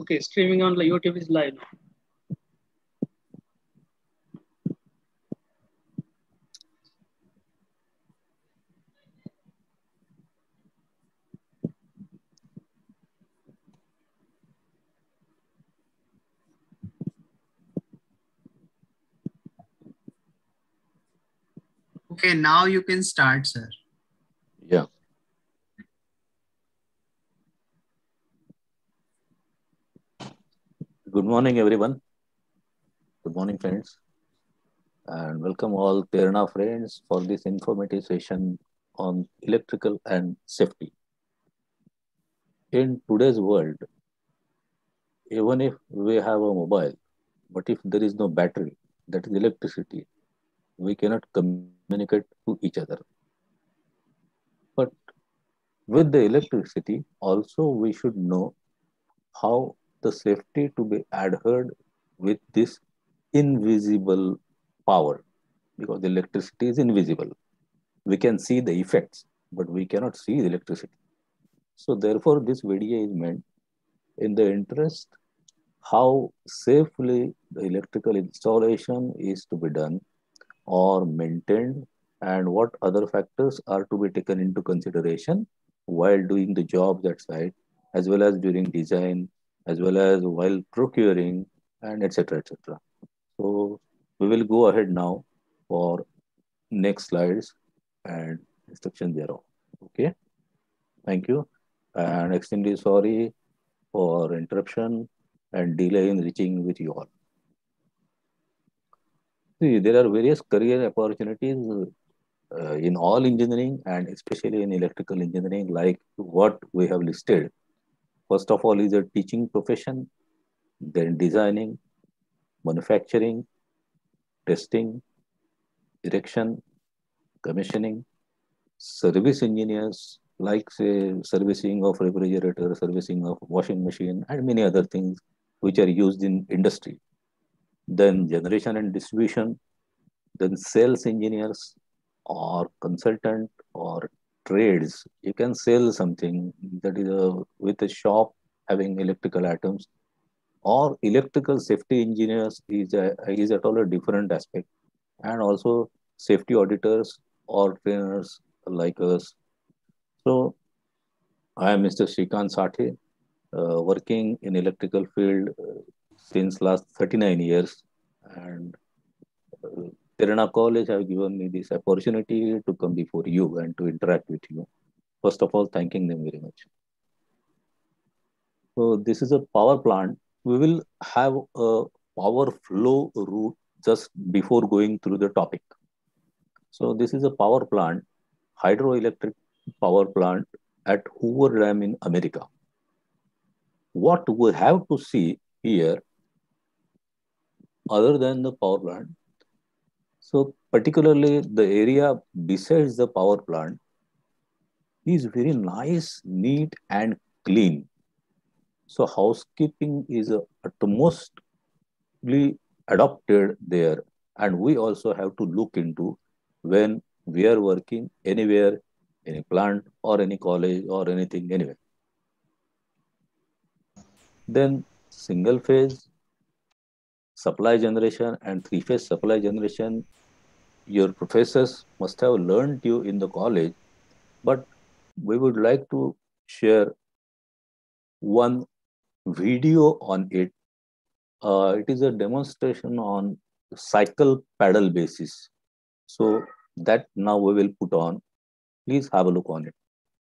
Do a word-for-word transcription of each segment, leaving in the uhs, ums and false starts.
Okay, streaming on YouTube is live now. Okay, now you can start, sir. Yeah. Good morning, everyone. Good morning, friends. And welcome all Terna friends for this informative session on electrical and safety. In today's world, even if we have a mobile, but if there is no battery, that is electricity, we cannot communicate to each other. But with the electricity, also we should know how the safety to be adhered with this invisible power, because electricity is invisible. We can see the effects, but we cannot see the electricity. So therefore, this video is meant in the interest how safely the electrical installation is to be done or maintained, and what other factors are to be taken into consideration while doing the job that site, as well as during design, as well as while procuring, and etc etc. So we will go ahead now for next slides and instruction thereof. Okay, thank you, and extremely sorry for interruption and delay in reaching with you all. See, there are various career opportunities uh, in all engineering and especially in electrical engineering, like what we have listed. First of all is a teaching profession, then designing, manufacturing, testing, erection, commissioning, service engineers, like say servicing of refrigerator, servicing of washing machine, and many other things which are used in industry. Then generation and distribution, then sales engineers or consultant or trades. You can sell something that is a, with a shop having electrical items, or electrical safety engineers is, a, is at all a different aspect, and also safety auditors or trainers like us. So I am mister Shrikant Sathe, uh, working in electrical field uh, since last thirty-nine years, and uh, Terana College have given me this opportunity to come before you and to interact with you. First of all, thanking them very much. So this is a power plant. We will have a power flow route just before going through the topic. So this is a power plant, hydroelectric power plant at Hoover Dam in America. What we have to see here, other than the power plant, so particularly the area besides the power plant is very nice, neat, and clean. So housekeeping is uh, utmostly adopted there, and we also have to look into when we are working anywhere, any plant or any college or anything anywhere. Then single phase supply generation and three phase supply generation, your professors must have learned you in the college, but we would like to share one video on it. Uh, it is a demonstration on cycle paddle basis. So that now we will put on. Please have a look on it.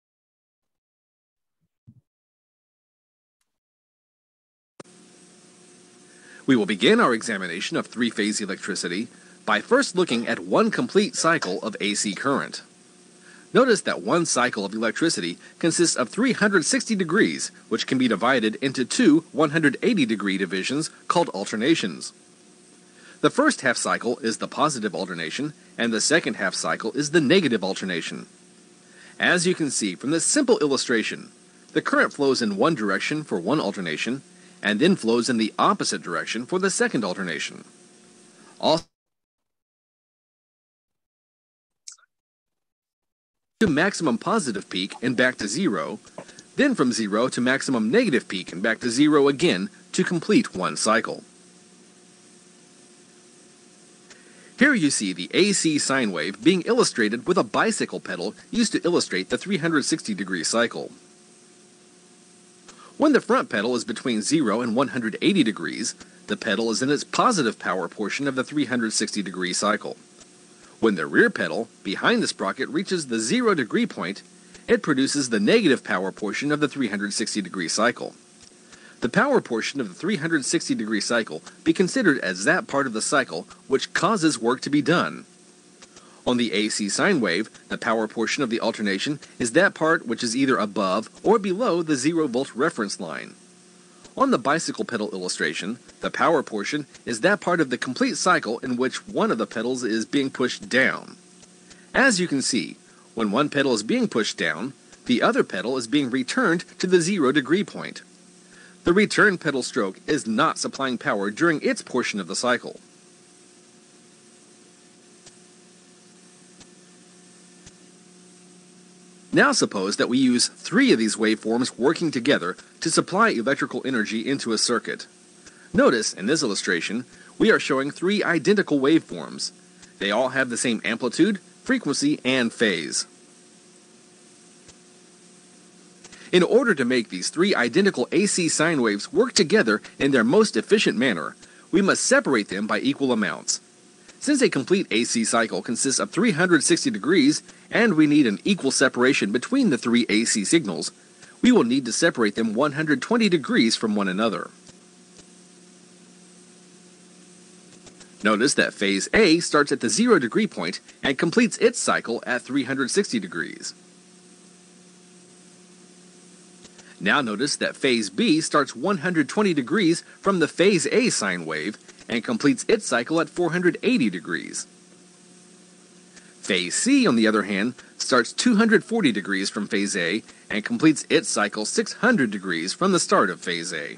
We will begin our examination of three-phase electricity by first looking at one complete cycle of A C current. Notice that one cycle of electricity consists of three hundred sixty degrees, which can be divided into two one hundred eighty degree divisions called alternations. The first half cycle is the positive alternation, and the second half cycle is the negative alternation. As you can see from this simple illustration, the current flows in one direction for one alternation, and then flows in the opposite direction for the second alternation. Also, to maximum positive peak and back to zero, then from zero to maximum negative peak and back to zero again to complete one cycle. Here you see the A C sine wave being illustrated with a bicycle pedal used to illustrate the three hundred sixty degree cycle. When the front pedal is between zero and one hundred eighty degrees, the pedal is in its positive power portion of the three hundred sixty degree cycle. When the rear pedal, behind the sprocket, reaches the zero degree point, it produces the negative power portion of the three hundred sixty degree cycle. The power portion of the three hundred sixty degree cycle be considered as that part of the cycle which causes work to be done. On the A C sine wave, the power portion of the alternation is that part which is either above or below the zero volt reference line. On the bicycle pedal illustration, the power portion is that part of the complete cycle in which one of the pedals is being pushed down. As you can see, when one pedal is being pushed down, the other pedal is being returned to the zero degree point. The return pedal stroke is not supplying power during its portion of the cycle. Now suppose that we use three of these waveforms working together to supply electrical energy into a circuit. Notice, in this illustration, we are showing three identical waveforms. They all have the same amplitude, frequency, and phase. In order to make these three identical A C sine waves work together in their most efficient manner, we must separate them by equal amounts. Since a complete A C cycle consists of three hundred sixty degrees, and we need an equal separation between the three A C signals, we will need to separate them one hundred twenty degrees from one another. Notice that phase A starts at the zero degree point and completes its cycle at three hundred sixty degrees. Now notice that phase B starts one hundred twenty degrees from the phase A sine wave and completes its cycle at four hundred eighty degrees. Phase C, on the other hand, starts two hundred forty degrees from phase A and completes its cycle six hundred degrees from the start of phase A.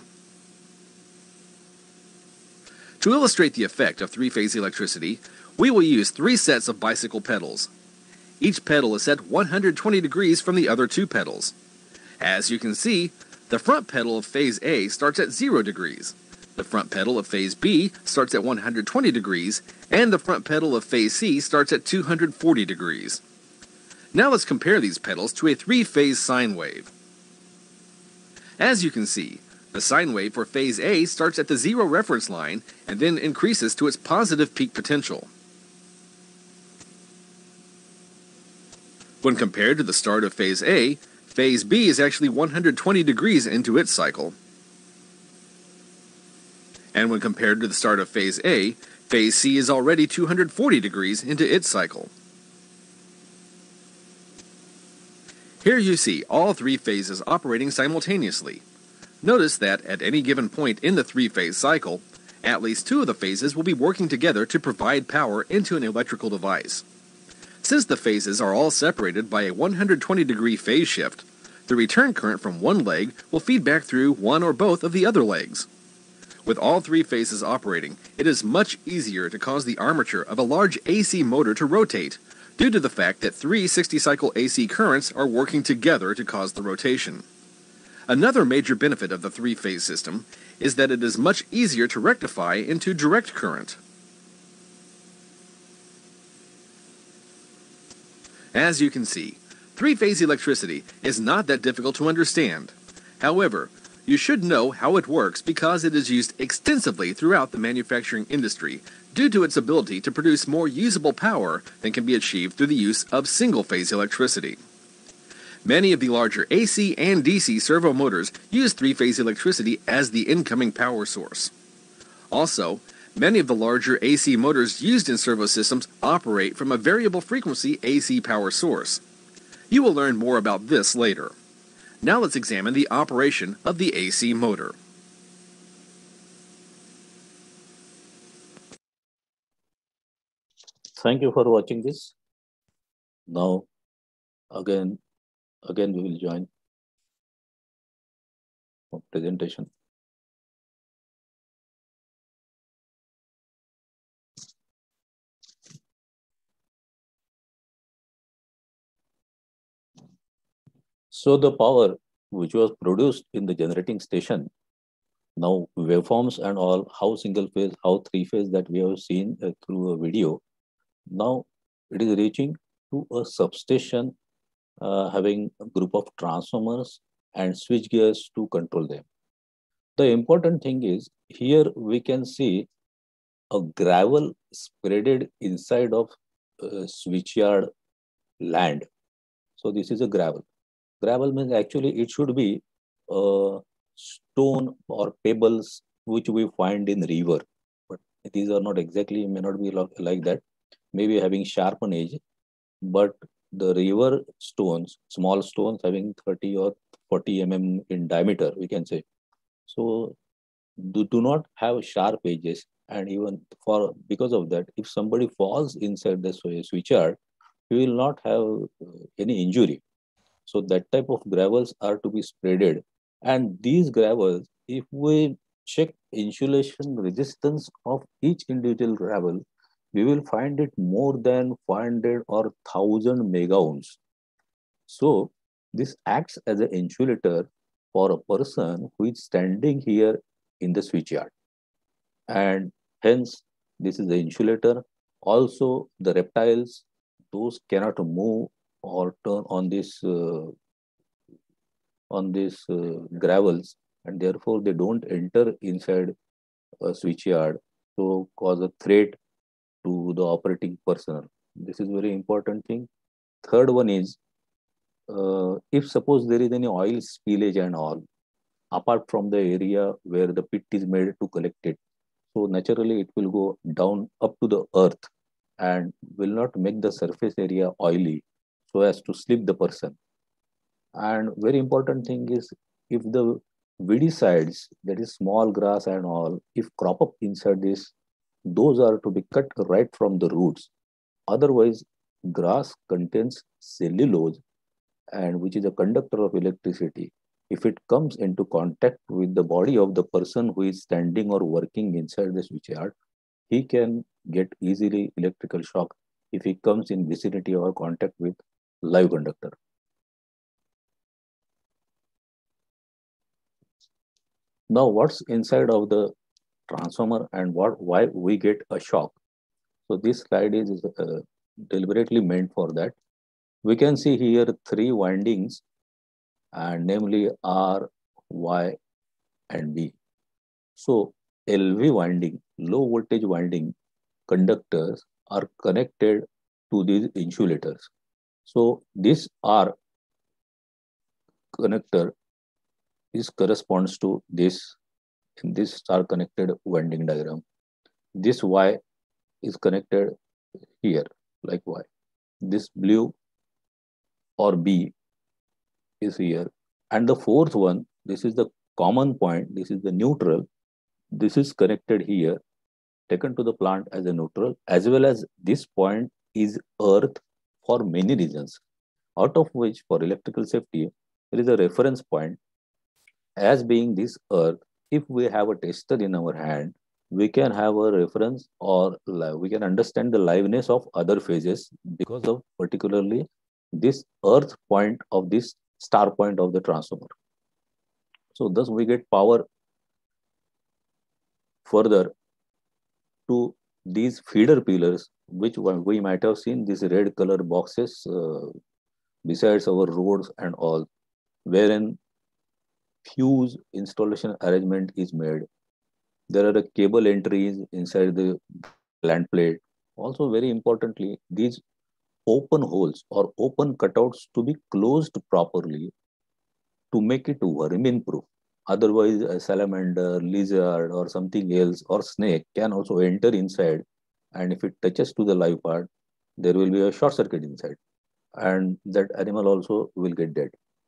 To illustrate the effect of three-phase electricity, we will use three sets of bicycle pedals. Each pedal is set one hundred twenty degrees from the other two pedals. As you can see, the front pedal of phase A starts at zero degrees, the front pedal of phase B starts at one hundred twenty degrees, and the front pedal of phase C starts at two hundred forty degrees. Now let's compare these pedals to a three-phase sine wave. As you can see, the sine wave for phase A starts at the zero reference line and then increases to its positive peak potential. When compared to the start of phase A, phase B is actually one hundred twenty degrees into its cycle. And when compared to the start of phase A, phase C is already two hundred forty degrees into its cycle. Here you see all three phases operating simultaneously. Notice that at any given point in the three-phase cycle, at least two of the phases will be working together to provide power into an electrical device. Since the phases are all separated by a one hundred twenty degree phase shift, the return current from one leg will feed back through one or both of the other legs. With all three phases operating, it is much easier to cause the armature of a large A C motor to rotate, due to the fact that three sixty cycle A C currents are working together to cause the rotation. Another major benefit of the three-phase system is that it is much easier to rectify into direct current. As you can see, three-phase electricity is not that difficult to understand. However, you should know how it works because it is used extensively throughout the manufacturing industry due to its ability to produce more usable power than can be achieved through the use of single-phase electricity. Many of the larger A C and D C servo motors use three-phase electricity as the incoming power source. Also, many of the larger A C motors used in servo systems operate from a variable frequency A C power source. You will learn more about this later. Now let's examine the operation of the A C motor. Thank you for watching this. Now, again, again we will join for presentation. So the power which was produced in the generating station. Now waveforms and all, how single phase, how three phase that we have seen uh, through a video. Now it is reaching to a substation uh, having a group of transformers and switch gears to control them. The important thing is here we can see a gravel spreaded inside of uh, switchyard land. So this is a gravel. Gravel means actually it should be uh, stone or pebbles which we find in river, but these are not exactly, may not be like that, maybe having sharpened edge, but the river stones, small stones having thirty or forty millimeters in diameter, we can say. So do, do not have sharp edges, and even for because of that, if somebody falls inside the switchyard, he will not have uh, any injury. So that type of gravels are to be spreaded. And these gravels, if we check insulation resistance of each individual gravel, we will find it more than five hundred or one thousand mega ohms. So this acts as an insulator for a person who is standing here in the switchyard. And hence, this is the insulator. Also, the reptiles, those cannot move or turn on this uh, on these uh, gravels, and therefore they don't enter inside a switchyard to cause a threat to the operating personnel. This is very important thing. Third one is uh, if suppose there is any oil spillage and all, apart from the area where the pit is made to collect it, so naturally it will go down up to the earth and will not make the surface area oily so as to slip the person. And very important thing is if the weedicides, that is small grass and all, if crop up inside this, those are to be cut right from the roots. Otherwise, grass contains cellulose, and which is a conductor of electricity. If it comes into contact with the body of the person who is standing or working inside the switchyard, he can get easily electrical shock if he comes in vicinity or contact with live conductor. Now, what's inside of the transformer and what why we get a shock? So this slide is uh, deliberately meant for that. We can see here three windings, and namely R, Y, and B. So L V winding, low voltage winding conductors are connected to these insulators. So this R connector is corresponds to this in this star connected winding diagram. This Y is connected here like Y. This blue or B is here. And the fourth one, this is the common point, this is the neutral. This is connected here, taken to the plant as a neutral, as well as this point is earth for many reasons, out of which for electrical safety, there is a reference point as being this earth. If we have a tester in our hand, we can have a reference or we can understand the liveness of other phases because of particularly this earth point of this star point of the transformer. So thus we get power further to these feeder pillars, which we might have seen these red color boxes uh, besides our roads and all, wherein fuse installation arrangement is made. There are cable entries inside the land plate. Also, very importantly, these open holes or open cutouts to be closed properly to make it vermin proof. Otherwise, a salamander, lizard, or something else, or snake can also enter inside. And if it touches to the live part, there will be a short circuit inside. And that animal also will get dead.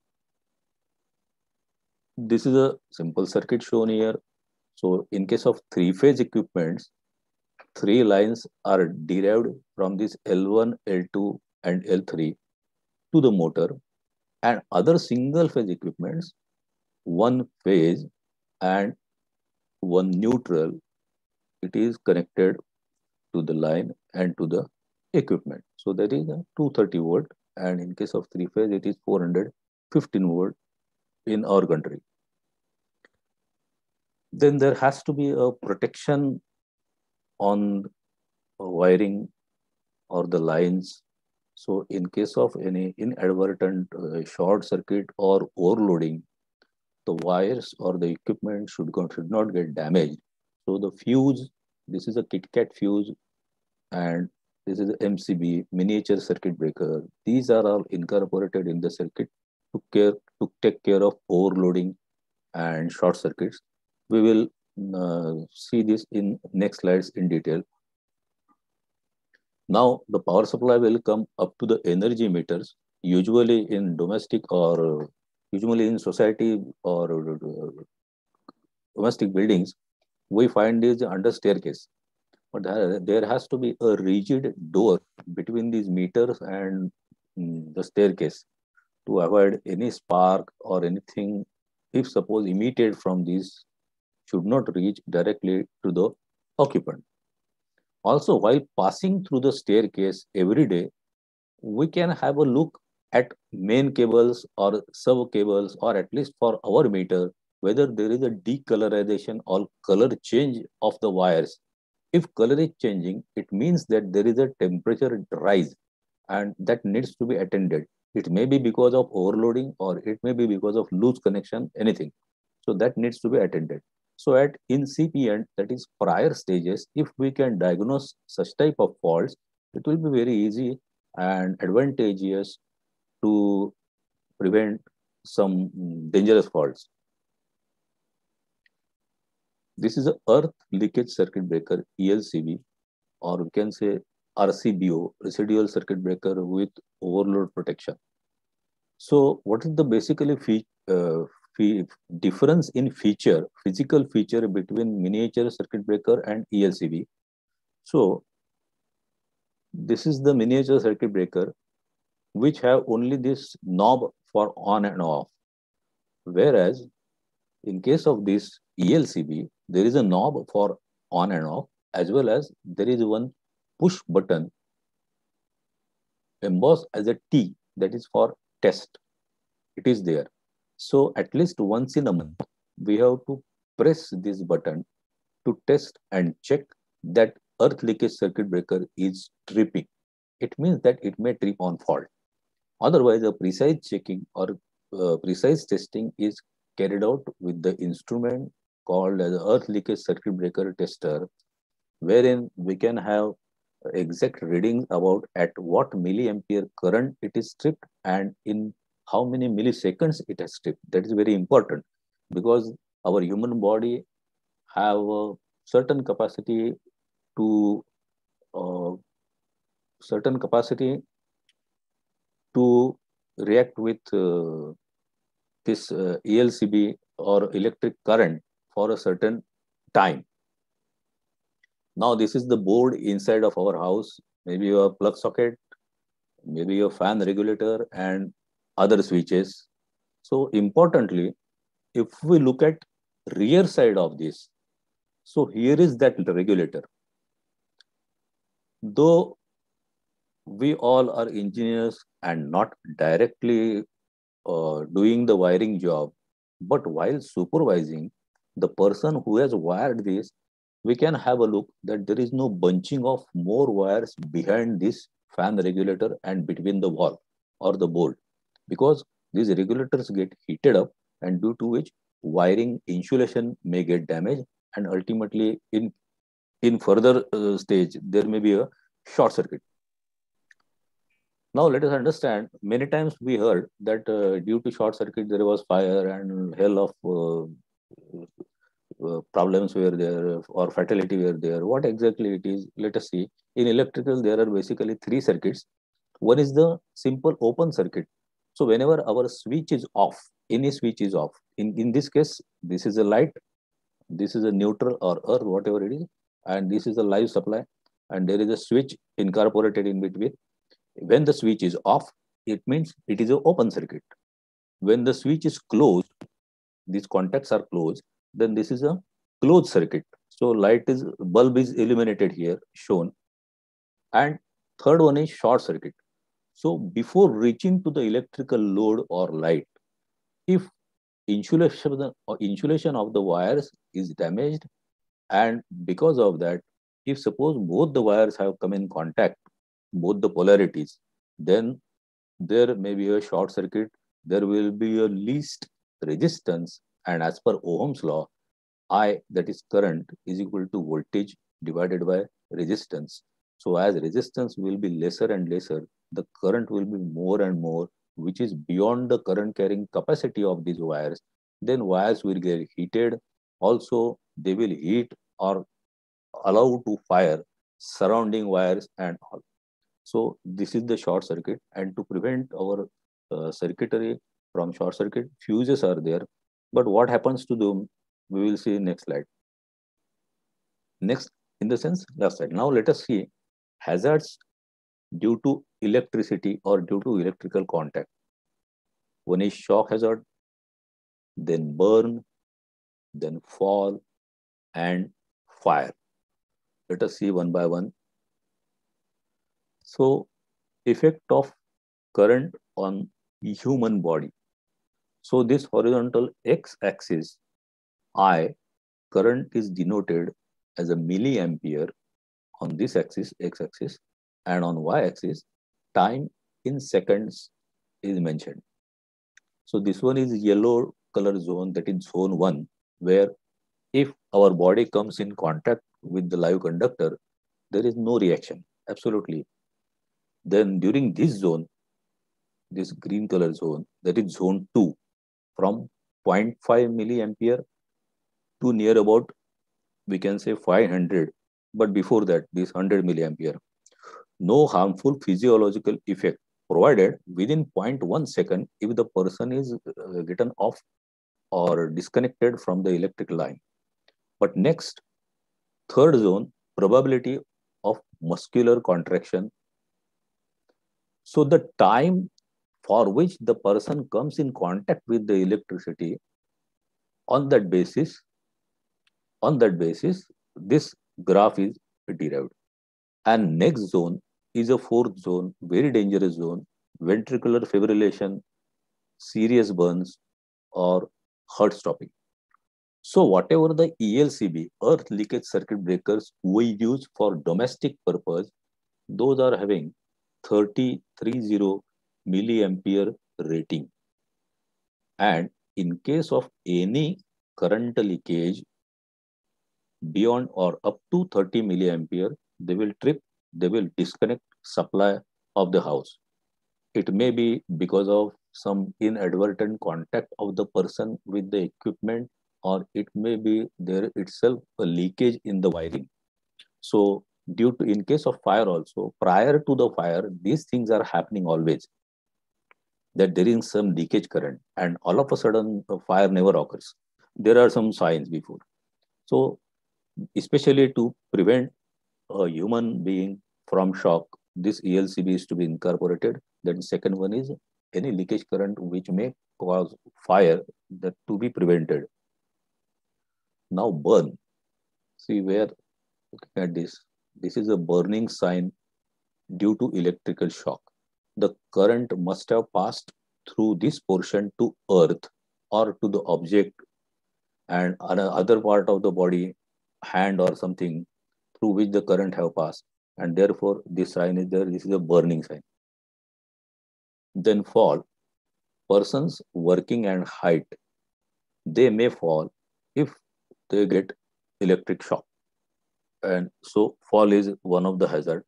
This is a simple circuit shown here. So in case of three-phase equipments, three lines are derived from this L one, L two, and L three to the motor. And other single-phase equipments, one phase and one neutral, it is connected to the line and to the equipment. So that is a two hundred thirty volt, and in case of three phase, it is four hundred fifteen volt in our country. Then there has to be a protection on wiring or the lines. So in case of any inadvertent uh, short circuit or overloading, the wires or the equipment should, go, should not get damaged. So the fuse, this is a KitKat fuse, and this is a M C B, miniature circuit breaker. These are all incorporated in the circuit to care to take care of overloading and short circuits. We will uh, see this in next slides in detail. Now the power supply will come up to the energy meters, usually in domestic or uh, usually in society or uh, domestic buildings. We find this under staircase. But there has to be a rigid door between these meters and mm, the staircase to avoid any spark or anything, if suppose emitted from these, should not reach directly to the occupant. Also, while passing through the staircase every day, we can have a look at main cables or sub cables, or at least for our meter, whether there is a decolorization or color change of the wires. If color is changing, it means that there is a temperature rise and that needs to be attended. It may be because of overloading or it may be because of loose connection, anything. So that needs to be attended. So at incipient, that is prior stages, if we can diagnose such type of faults, it will be very easy and advantageous to prevent some dangerous faults. This is a earth leakage circuit breaker, E L C B, or we can say R C B O, residual circuit breaker with overload protection. So what is the basically fee, uh, fee, difference in feature, physical feature between miniature circuit breaker and E L C B? So this is the miniature circuit breaker, which have only this knob for on and off. Whereas in case of this E L C B, there is a knob for on and off, as well as there is one push button embossed as a T, that is for test. It is there. So at least once in a month, we have to press this button to test and check that earth leakage circuit breaker is tripping. It means that it may trip on fault. Otherwise, a precise checking or uh, precise testing is carried out with the instrument called as earth leakage circuit breaker tester, wherein we can have exact readings about at what milliampere current it is stripped and in how many milliseconds it has stripped. That is very important because our human body have a certain capacity to uh, certain capacity to react with uh, this uh, E L C B or electric current for a certain time. Now this is the board inside of our house, maybe your plug socket, maybe your fan regulator and other switches. So importantly, if we look at rear side of this, so here is that regulator. Though we all are engineers and not directly uh, doing the wiring job, but while supervising the person who has wired this, we can have a look that there is no bunching of more wires behind this fan regulator and between the wall or the board, because these regulators get heated up and due to which wiring insulation may get damaged, and ultimately in in further uh, stage there may be a short circuit. Now let us understand, many times we heard that uh, due to short circuit there was fire and hell of uh, uh, problems were there or fatality were there. What exactly it is, let us see. In electrical there are basically three circuits. One is the simple open circuit. So whenever our switch is off, any switch is off, in, in this case this is a light, this is a neutral or earth, whatever it is, and this is a live supply, and there is a switch incorporated in between. When the switch is off, it means it is an open circuit. When the switch is closed, these contacts are closed, then this is a closed circuit. So light is, bulb is illuminated here, shown. And third one is short circuit. So before reaching to the electrical load or light, if insulation, or insulation of the wires is damaged, and because of that, if suppose both the wires have come in contact, both the polarities, then there may be a short circuit, there will be a least resistance, and as per Ohm's law, I, that is current, is equal to voltage divided by resistance. So as resistance will be lesser and lesser, the current will be more and more, which is beyond the current carrying capacity of these wires. Then wires will get heated. Also, they will heat or allow to fire surrounding wires and all. So this is the short circuit, and to prevent our uh, circuitry from short circuit, fuses are there. But what happens to them, we will see in next slide. Next, in the sense, last slide. Now let us see hazards due to electricity or due to electrical contact. One is shock hazard, then burn, then fall, and fire. Let us see one by one. So, effect of current on human body. So this horizontal x-axis, I, current is denoted as a milliampere on this axis, x-axis, and on y-axis, time in seconds is mentioned. So this one is yellow color zone, that is zone one, where if our body comes in contact with the live conductor, there is no reaction, absolutely. Then during this zone, this green color zone, that is zone two, from zero point five milliampere to near about, we can say five hundred, but before that, this one hundred milliampere. No harmful physiological effect provided within zero point one second if the person is uh, getting off or disconnected from the electric line. But next, third zone, probability of muscular contraction. So the time for which the person comes in contact with the electricity, on that basis, on that basis, this graph is derived. And next zone is a fourth zone, very dangerous zone, ventricular fibrillation, serious burns, or heart stopping. So whatever the E L C B, earth leakage circuit breakers, we use for domestic purpose, those are having thirty, thirty milliampere rating. And in case of any current leakage beyond or up to thirty milliampere, they will trip, they will disconnect supply of the house. It may be because of some inadvertent contact of the person with the equipment, or it may be there itself a leakage in the wiring. So due to, in case of fire also, prior to the fire, these things are happening always, that there is some leakage current, and all of a sudden the fire never occurs. There are some signs before. So especially to prevent a human being from shock, this E L C B is to be incorporated. Then second one is any leakage current which may cause fire, that to be prevented. Now burn. See where, looking at this, this is a burning sign due to electrical shock. The current must have passed through this portion to earth or to the object, and another part of the body, hand or something, through which the current have passed, and therefore this sign is there. This is a burning sign. Then fall. Persons working at height, they may fall if they get electric shock, and so fall is one of the hazard.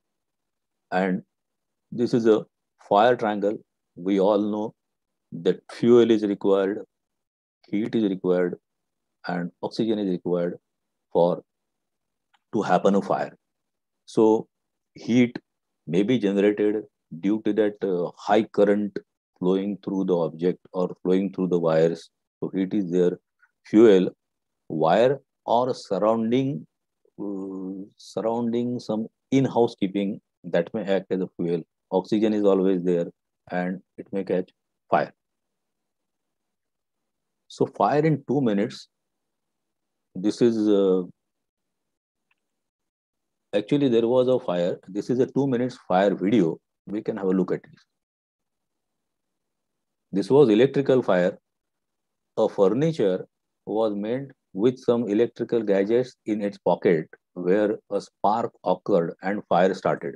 And this is a fire triangle. We all know that fuel is required, heat is required, and oxygen is required for to happen a fire. So heat may be generated due to that uh, high current flowing through the object or flowing through the wires. So heat is there. Fuel, wire, or surrounding uh, surrounding some in-house keeping, that may act as a fuel. Oxygen is always there, and it may catch fire. So fire in two minutes. This is uh, actually there was a fire. This is a two minutes fire video. We can have a look at it. This was electrical fire. a furniture was made with some electrical gadgets in its pocket where a spark occurred and fire started.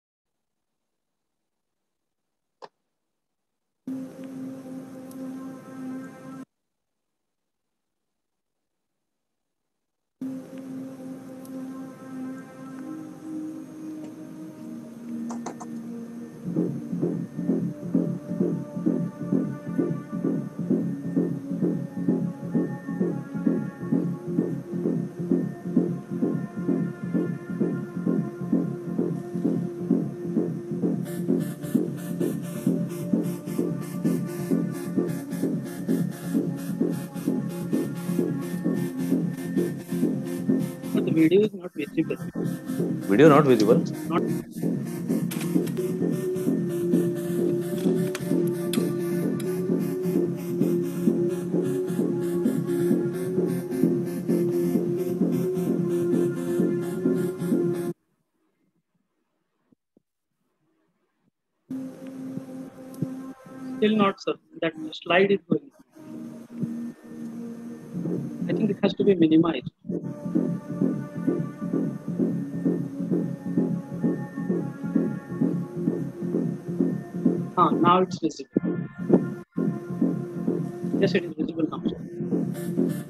But the video is not visible. Video not visible. Not still not, sir. That slide is going. I think it has to be minimized. Ah, now it's visible. Yes, it is visible now, sir.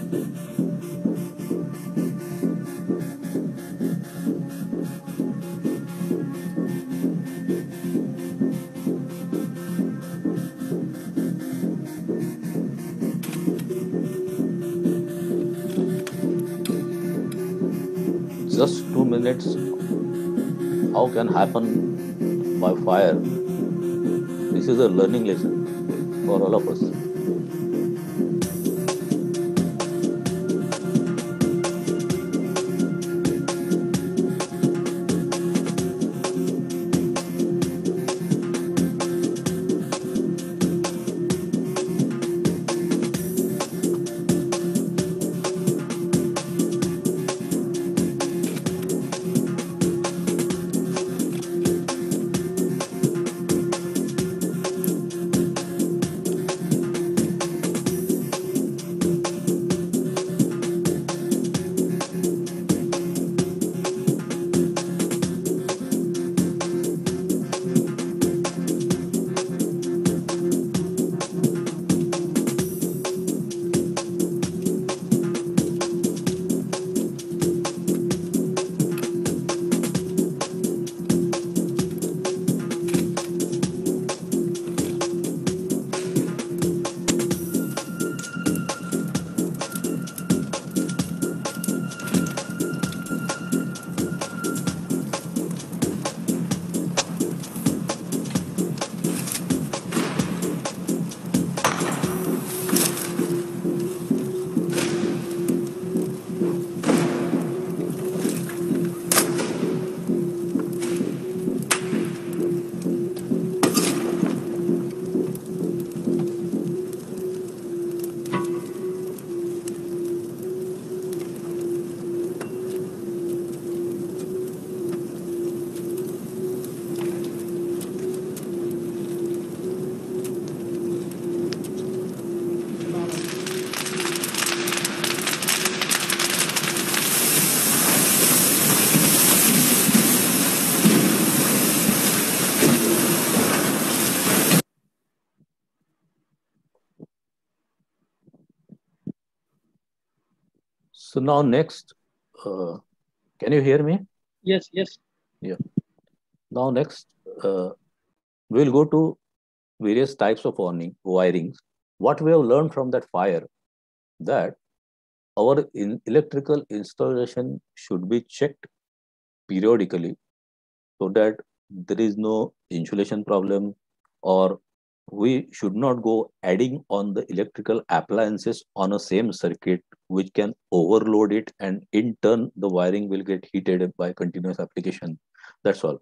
Just two minutes, how can happen by fire? This is a learning lesson for all of us. So now next, uh, can you hear me? Yes, yes. Yeah. Now next, uh, we'll go to various types of wiring, wirings. What we have learned from that fire, that our in electrical installation should be checked periodically so that there is no insulation problem, or we should not go adding on the electrical appliances on a same circuit which can overload it, and in turn the wiring will get heated by continuous application. That's all.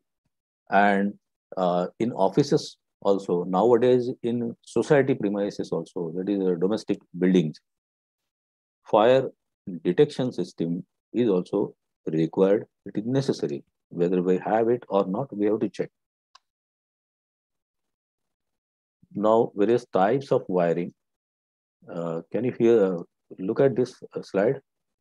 And uh, in offices also, nowadays in society premises also, that is uh, domestic buildings, fire detection system is also required. It is necessary. Whether we have it or not, we have to check. Now, various types of wiring. Uh, can you hear? Uh, look at this uh, slide.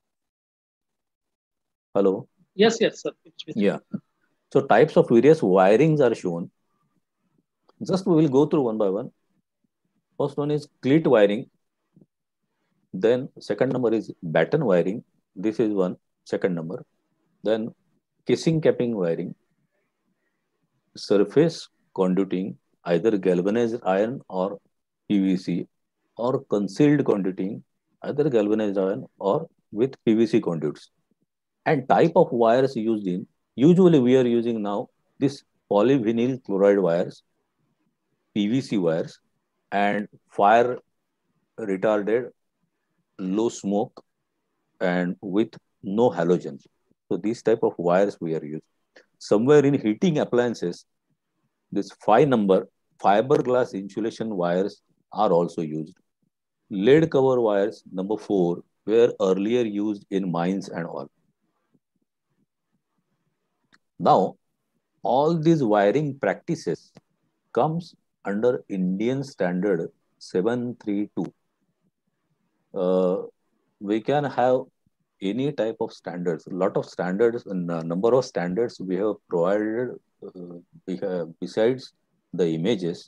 Hello. Yes, yes, sir. It's visible. Yeah. So types of various wirings are shown. Just we will go through one by one. First one is cleat wiring. Then second number is batten wiring. This is one second number. Then casing capping wiring, surface conduiting, either galvanized iron or P V C, or concealed conduiting, either galvanized iron or with P V C conduits. And type of wires used in, usually we are using now this polyvinyl chloride wires, P V C wires, and fire retarded, low smoke, and with no halogens. So these type of wires we are using. Somewhere in heating appliances, this five number fiberglass insulation wires are also used. Lead cover wires, number four, were earlier used in mines and all. Now, all these wiring practices comes under Indian standard seven three two. Uh, we can have any type of standards, a lot of standards, and a number of standards we have provided uh, we have, besides the images.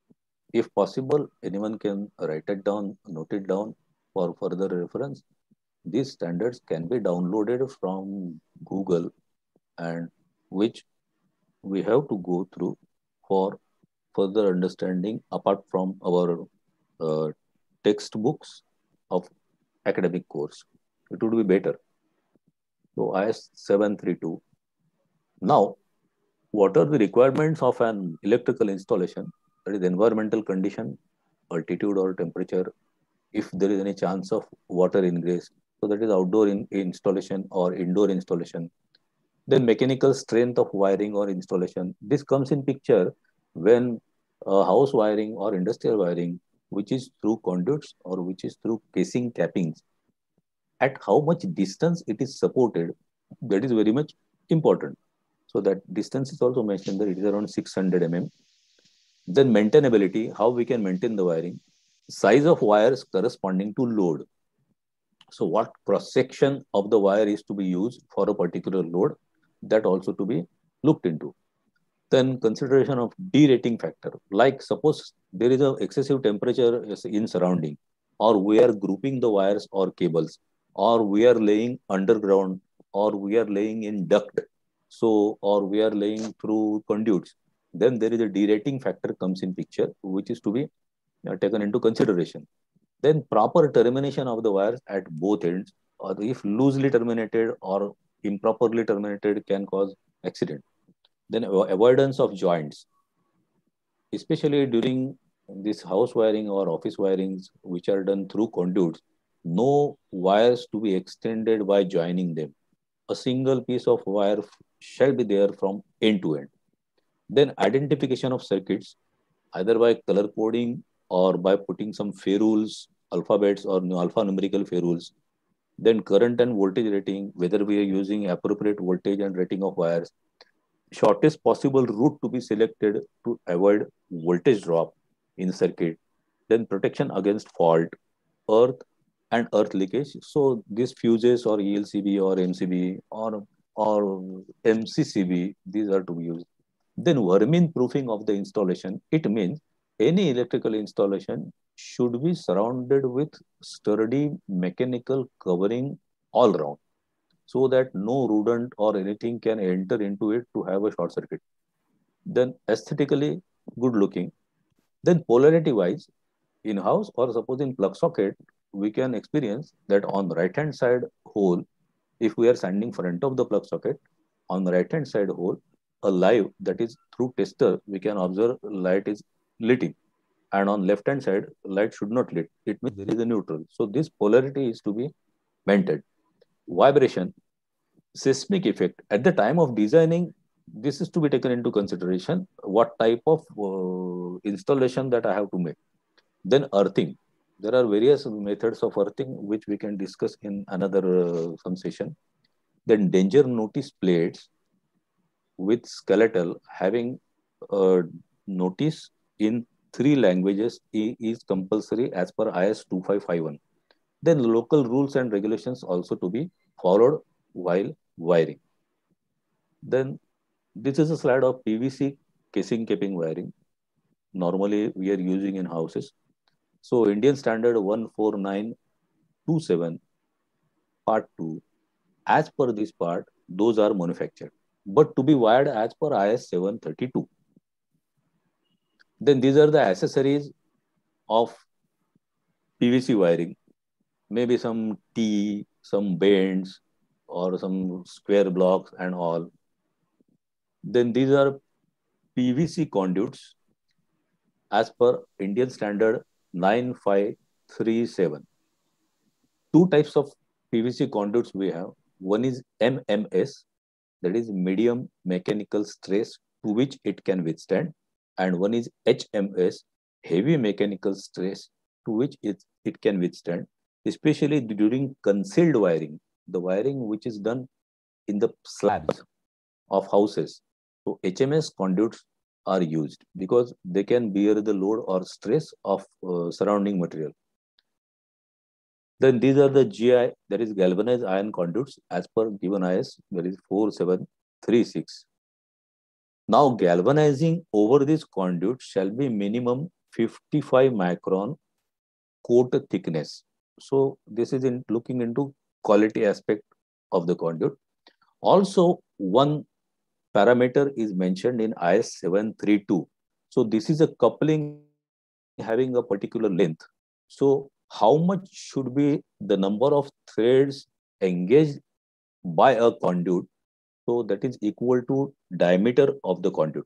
If possible, anyone can write it down, note it down for further reference. These standards can be downloaded from Google, and which we have to go through for further understanding apart from our uh, textbooks of academic course. It would be better. So I S seven three two. Now, what are the requirements of an electrical installation? That is environmental condition, altitude or temperature, if there is any chance of water ingress. So that is outdoor in, installation or indoor installation. Then mechanical strength of wiring or installation. This comes in picture when uh, house wiring or industrial wiring, which is through conduits or which is through casing cappings, at how much distance it is supported, that is very much important. So that distance is also mentioned that it is around six hundred millimeters. Then maintainability, how we can maintain the wiring. Size of wires corresponding to load. So what cross section of the wire is to be used for a particular load, that also to be looked into. Then consideration of derating factor, like suppose there is a excessive temperature in surrounding, or we are grouping the wires or cables, or we are laying underground, or we are laying in duct, so or we are laying through conduits, then there is a derating factor comes in picture, which is to be uh, taken into consideration. Then proper termination of the wires at both ends, or if loosely terminated or improperly terminated can cause accident. Then avoidance of joints, especially during this house wiring or office wirings, which are done through conduits, no wires to be extended by joining them. A single piece of wire shall be there from end to end. Then identification of circuits, either by color coding or by putting some ferrules, alphabets or alphanumerical ferrules. Then current and voltage rating, whether we are using appropriate voltage and rating of wires. Shortest possible route to be selected to avoid voltage drop in circuit. Then protection against fault, earth and earth leakage. So these fuses or E L C B or M C B or, or M C C B, these are to be used. Then vermin proofing of the installation. It means any electrical installation should be surrounded with sturdy mechanical covering all around, so that no rodent or anything can enter into it to have a short circuit. Then aesthetically good looking. Then polarity wise, in house or suppose in plug socket, we can experience that on the right hand side hole, if we are standing front of the plug socket, on the right hand side hole, a live, that is through tester, we can observe light is lit in, and on left hand side light should not lit. It means there is a neutral. So this polarity is to be maintained. Vibration, seismic effect. At the time of designing, this is to be taken into consideration, what type of uh, installation that I have to make. Then earthing. There are various methods of earthing which we can discuss in another uh, some session. Then danger notice plates with skeletal having a notice in three languages is compulsory as per I S two five five one. Then local rules and regulations also to be followed while wiring. Then this is a slide of P V C casing capping wiring. Normally we are using in houses. So Indian standard one four nine two seven part two, as per this part, those are manufactured, but to be wired as per I S seven thirty-two. Then these are the accessories of P V C wiring. Maybe some T, some bends, or some square blocks and all. Then these are P V C conduits as per Indian standard nine five three seven. Two types of P V C conduits we have. One is M M S, that is medium mechanical stress to which it can withstand. And one is H M S, heavy mechanical stress to which it, it can withstand, especially during concealed wiring, the wiring which is done in the slabs of houses. So H M S conduits are used because they can bear the load or stress of uh, surrounding material. Then these are the G I, that is galvanized iron conduits as per given I S, that is four seven three six. Now galvanizing over this conduit shall be minimum fifty-five micron coat thickness. So this is in looking into quality aspect of the conduit. Also one parameter is mentioned in I S seven thirty-two. So this is a coupling having a particular length. So how much should be the number of threads engaged by a conduit? So that is equal to diameter of the conduit.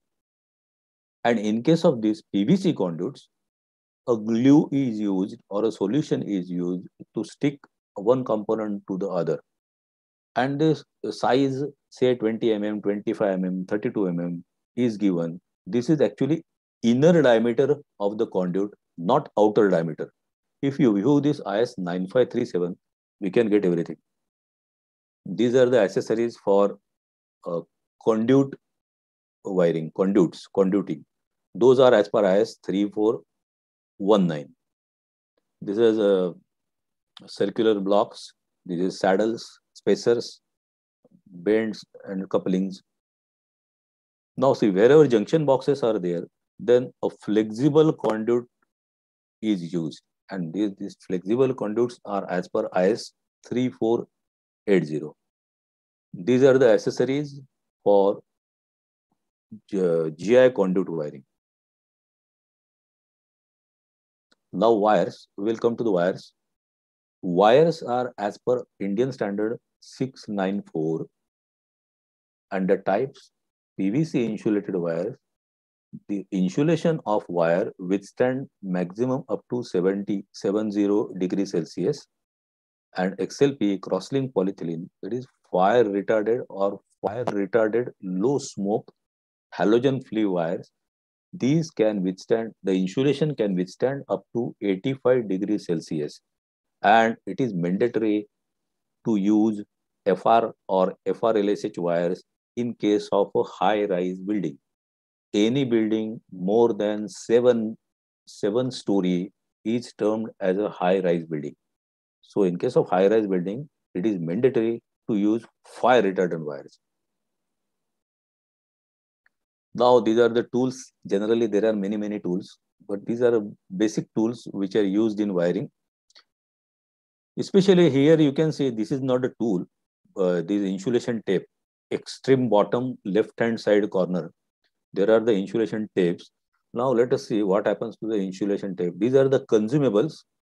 And in case of these P V C conduits, a glue is used or a solution is used to stick one component to the other. And this size, say twenty millimeters, twenty-five millimeters, thirty-two millimeters is given. This is actually inner diameter of the conduit, not outer diameter. If you view this I S nine five three seven, we can get everything. These are the accessories for uh, conduit wiring, conduits, conduiting. Those are as per I S three four one nine. This is uh, circular blocks. This is saddles, spacers, bends and couplings. Now see, wherever junction boxes are there, then a flexible conduit is used. And these, these flexible conduits are as per I S three four eight zero. These are the accessories for G I conduit wiring. Now wires, we'll come to the wires. Wires are as per Indian standard six nine four, and the types P V C insulated wires. The insulation of wire withstand maximum up to seventy degrees Celsius, and X L P crosslink polyethylene, that is fire retarded or fire retarded low smoke halogen free wires. These can withstand, the insulation can withstand up to eighty-five degrees Celsius, and it is mandatory to use F R or F R L S H wires in case of a high-rise building. Any building more than seven, seven story is termed as a high-rise building. So in case of high-rise building, it is mandatory to use fire retardant wires. Now these are the tools. Generally, there are many, many tools, but these are basic tools which are used in wiring. Especially here, you can see this is not a tool. Uh, this insulation tape, extreme bottom left-hand side corner. There are the insulation tapes. Now let us see what happens to the insulation tape. These are the consumables.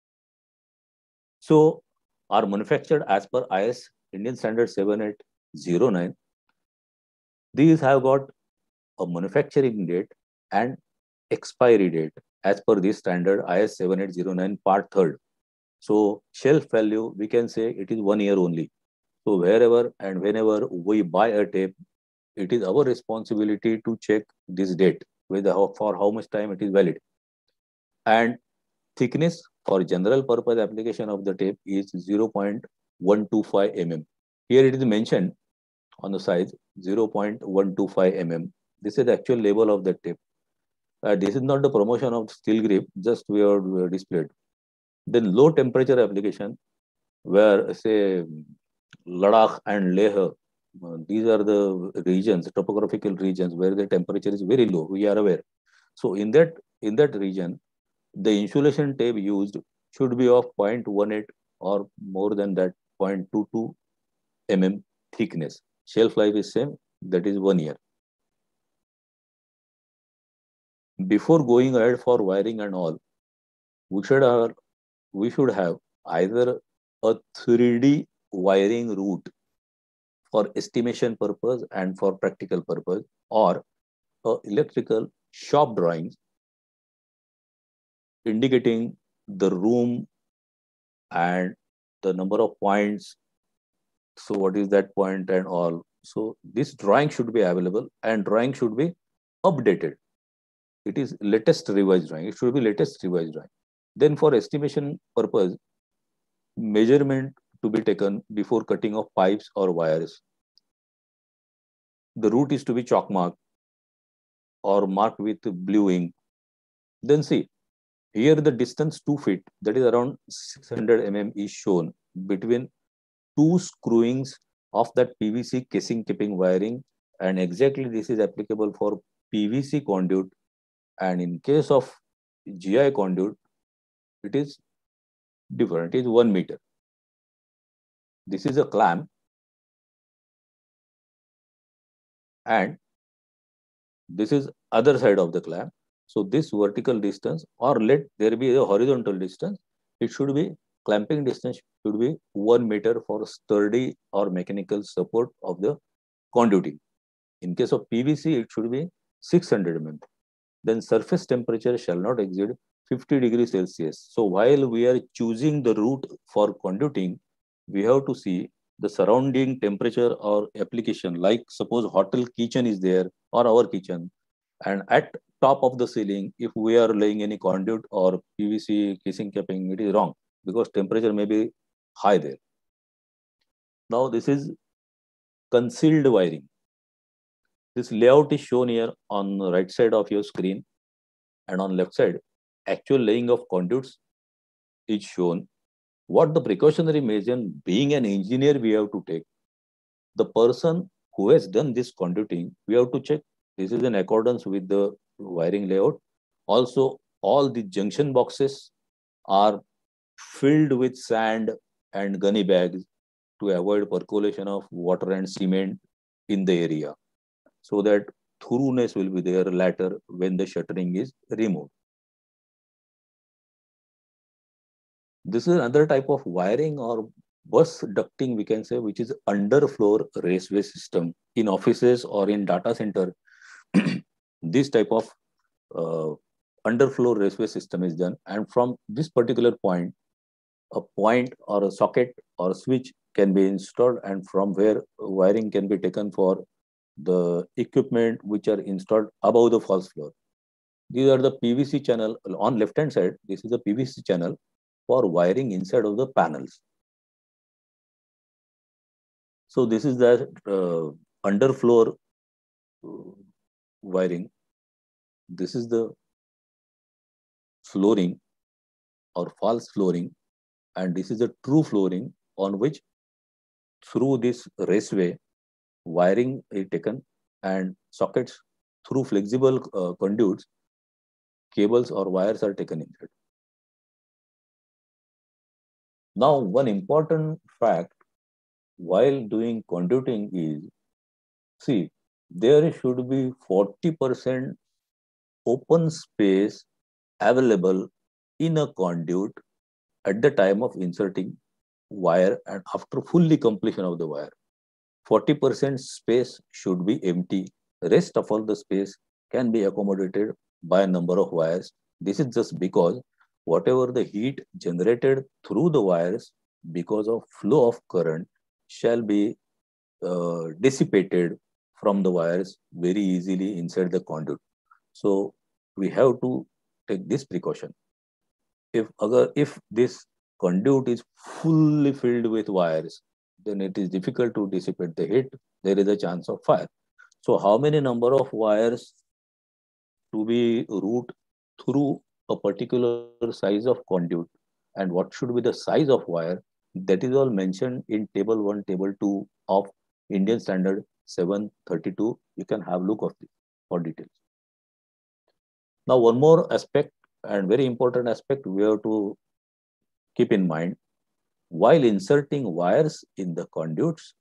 So are manufactured as per I S Indian standard seven eight zero nine. These have got a manufacturing date and expiry date as per this standard I S seven eight zero nine part third. So shelf value, we can say it is one year only. So wherever and whenever we buy a tape, it is our responsibility to check this date with how, for how much time it is valid. And thickness for general purpose application of the tape is zero point one two five millimeters. Here it is mentioned on the size zero point one two five millimeters. This is the actual label of the tape. Uh, this is not the promotion of steel grip, just we are, we are displayed. Then low temperature application, where say Ladakh and Leh, uh, these are the regions, topographical regions where the temperature is very low. We are aware. So in that in that region, the insulation tape used should be of zero point one eight or more than that zero point two two millimeter thickness. Shelf life is same, that is one year. Before going ahead for wiring and all, we should have we should have either a three D wiring route for estimation purpose and for practical purpose, or a electrical shop drawings indicating the room and the number of points. So what is that point and all. So this drawing should be available, and drawing should be updated. It is latest revised drawing. It should be latest revised drawing. Then for estimation purpose, measurement to be taken before cutting of pipes or wires. The route is to be chalk marked or marked with blue ink. Then see, here the distance two feet, that is around six hundred millimeters is shown between two screwings of that P V C casing keeping wiring, and exactly this is applicable for P V C conduit, and in case of G I conduit, it is different, it is one meter. This is a clamp, and this is other side of the clamp. So this vertical distance, or let there be a horizontal distance, it should be clamping distance should be one meter for sturdy or mechanical support of the conduiting. In case of P V C, it should be six hundred millimeters. Then surface temperature shall not exceed fifty degrees Celsius. So while we are choosing the route for conduiting, we have to see the surrounding temperature or application. Like suppose hotel kitchen is there or our kitchen, and at top of the ceiling, if we are laying any conduit or P V C casing capping, it is wrong because temperature may be high there. Now this is concealed wiring. This layout is shown here on the right side of your screen, and on left side, actual laying of conduits is shown. What the precautionary measure, being an engineer, we have to take. The person who has done this conduiting, we have to check this is in accordance with the wiring layout. Also, all the junction boxes are filled with sand and gunny bags to avoid percolation of water and cement in the area, so that thoroughness will be there later when the shuttering is removed. This is another type of wiring or bus ducting, we can say, which is underfloor raceway system. In offices or in data center, this type of uh, underfloor raceway system is done. And from this particular point, a point or a socket or a switch can be installed, and from where wiring can be taken for the equipment which are installed above the false floor. These are the P V C channel on left hand side. This is the P V C channel for wiring inside of the panels. So this is the uh, underfloor uh, wiring. This is the flooring or false flooring, and this is the true flooring on which through this raceway wiring is taken, and sockets through flexible uh, conduits, cables or wires are taken inside. Now, one important fact while doing conduiting is, see, there should be forty percent open space available in a conduit at the time of inserting wire and after fully completion of the wire. forty percent space should be empty. Rest of all the space can be accommodated by a number of wires. This is just because whatever the heat generated through the wires because of flow of current shall be uh, dissipated from the wires very easily inside the conduit. So we have to take this precaution. If, if this conduit is fully filled with wires, then it is difficult to dissipate the heat. There is a chance of fire. So how many number of wires to be route through a particular size of conduit and what should be the size of wire, that is all mentioned in table one, table two of Indian Standard seven thirty-two. You can have a look of this for details. Now, one more aspect and very important aspect we have to keep in mind while inserting wires in the conduits,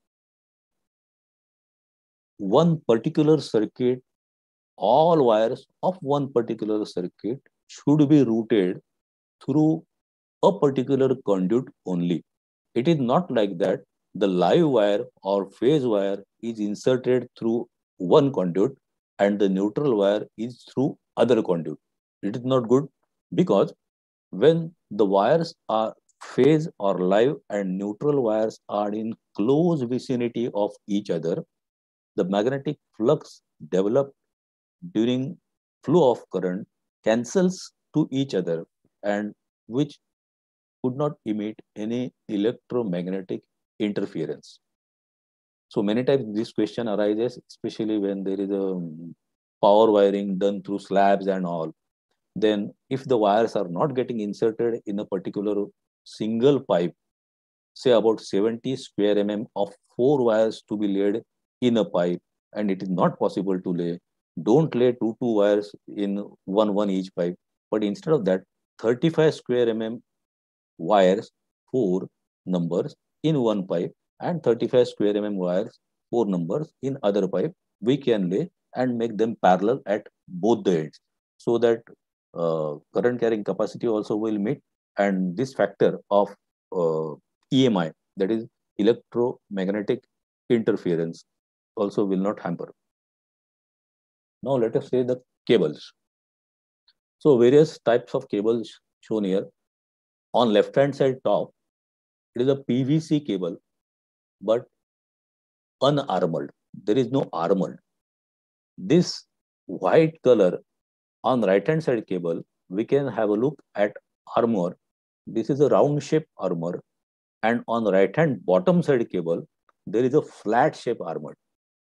one particular circuit, all wires of one particular circuit should be routed through a particular conduit only. It is not like that the live wire or phase wire is inserted through one conduit and the neutral wire is through other conduit. It is not good, because when the wires are phase or live and neutral wires are in close vicinity of each other, the magnetic flux developed during flow of current cancels to each other, and which could not emit any electromagnetic interference. So many times this question arises, especially when there is a power wiring done through slabs and all. Then if the wires are not getting inserted in a particular single pipe, say about seventy square mm of four wires to be laid in a pipe, and it is not possible to lay, don't lay two two wires in one one each pipe, but instead of that, thirty-five square mm wires, four numbers in one pipe, and thirty-five square mm wires, four numbers in other pipe, we can lay and make them parallel at both the ends, so that uh, current carrying capacity also will meet, and this factor of uh, E M I, that is electromagnetic interference, also will not hamper. Now let us say the cables. So various types of cables shown here. On left hand side top, it is a P V C cable, but unarmored. There is no armored. This white color on right hand side cable, we can have a look at armor. This is a round shape armor, and on the right hand bottom side cable, there is a flat shape armor.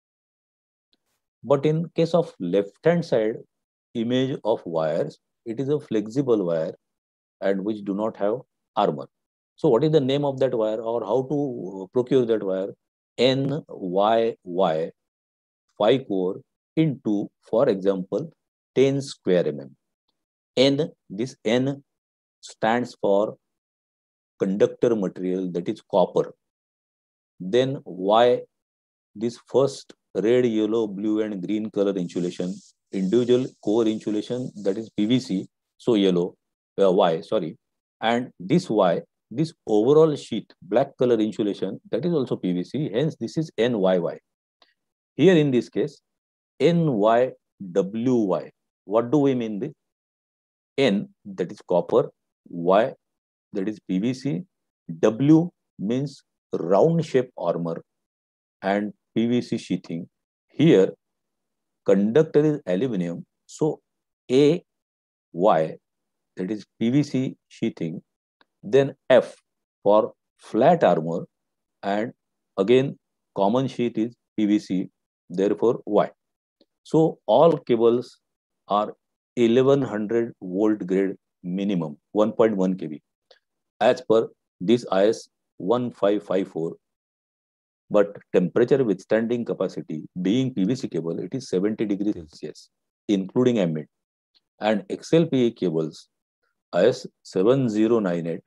But in case of left hand side image of wires, it is a flexible wire and which do not have armor. So what is the name of that wire, or how to procure that wire? N Y Y five core into, for example, ten square mm. N, this N stands for conductor material, that is copper. Then Y, this first red, yellow, blue and green color insulation, individual core insulation, that is P V C, so yellow, uh, Y, sorry. And this Y, this overall sheet, black color insulation, that is also P V C, hence this is N Y Y. Here in this case, N Y W Y. What do we mean this? N, that is copper, Y, that is P V C, W means round shape armor, and P V C sheathing. Here, conductor is aluminum, so A, Y, that is P V C sheathing, then F for flat armor, and again common sheet is P V C, therefore Y. So all cables are eleven hundred volt grade minimum, one point one K V, as per this I S one five five four. But temperature withstanding capacity, being P V C cable, it is seventy degrees Celsius, including ambient. And X L P E cables, I S seven zero nine eight,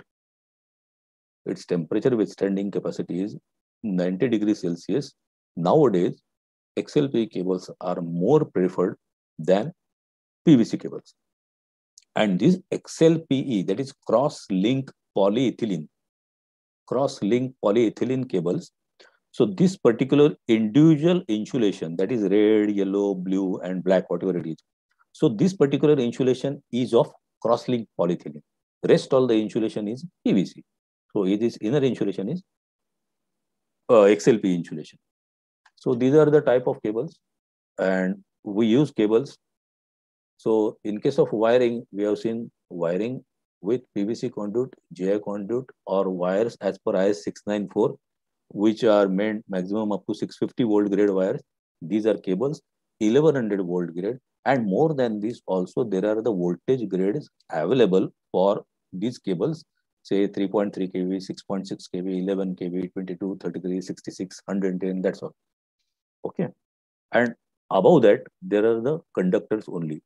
its temperature withstanding capacity is ninety degrees Celsius. Nowadays, X L P E cables are more preferred than P V C cables. And this X L P E, that is cross-link polyethylene, cross-link polyethylene cables. So this particular individual insulation, that is red, yellow, blue, and black, whatever it is. So this particular insulation is of cross-link polyethylene. Rest all the insulation is P V C. So this inner insulation is uh, X L P E insulation. So these are the type of cables, and we use cables. So in case of wiring, we have seen wiring with P V C conduit, J I conduit, or wires as per I S six nine four, which are made maximum up to six fifty volt grade wires. These are cables, eleven hundred volt grade, And more than this, also there are the voltage grades available for these cables, say three point three K V, six point six K V, eleven K V, twenty-two, thirty-three, sixty-six, one hundred ten, that's all. Okay. And above that, there are the conductors only.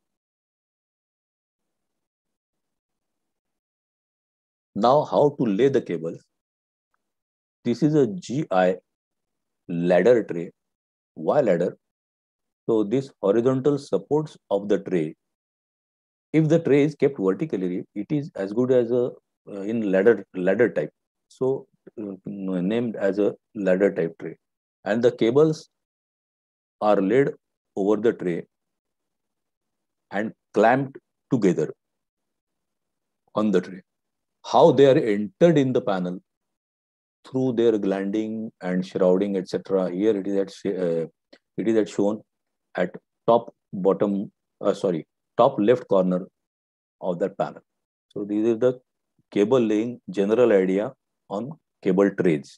Now, how to lay the cables? This is a G I ladder tray. Why ladder? So this horizontal supports of the tray. If the tray is kept vertically, it is as good as a uh, in ladder ladder type. So uh, named as a ladder type tray. And the cables are laid over the tray and clamped together on the tray. How they are entered in the panel? Through their glanding and shrouding, et cetera. Here it is at uh, it is at shown at top bottom, uh, sorry, top left corner of that panel. So this is the cable laying general idea on cable trays.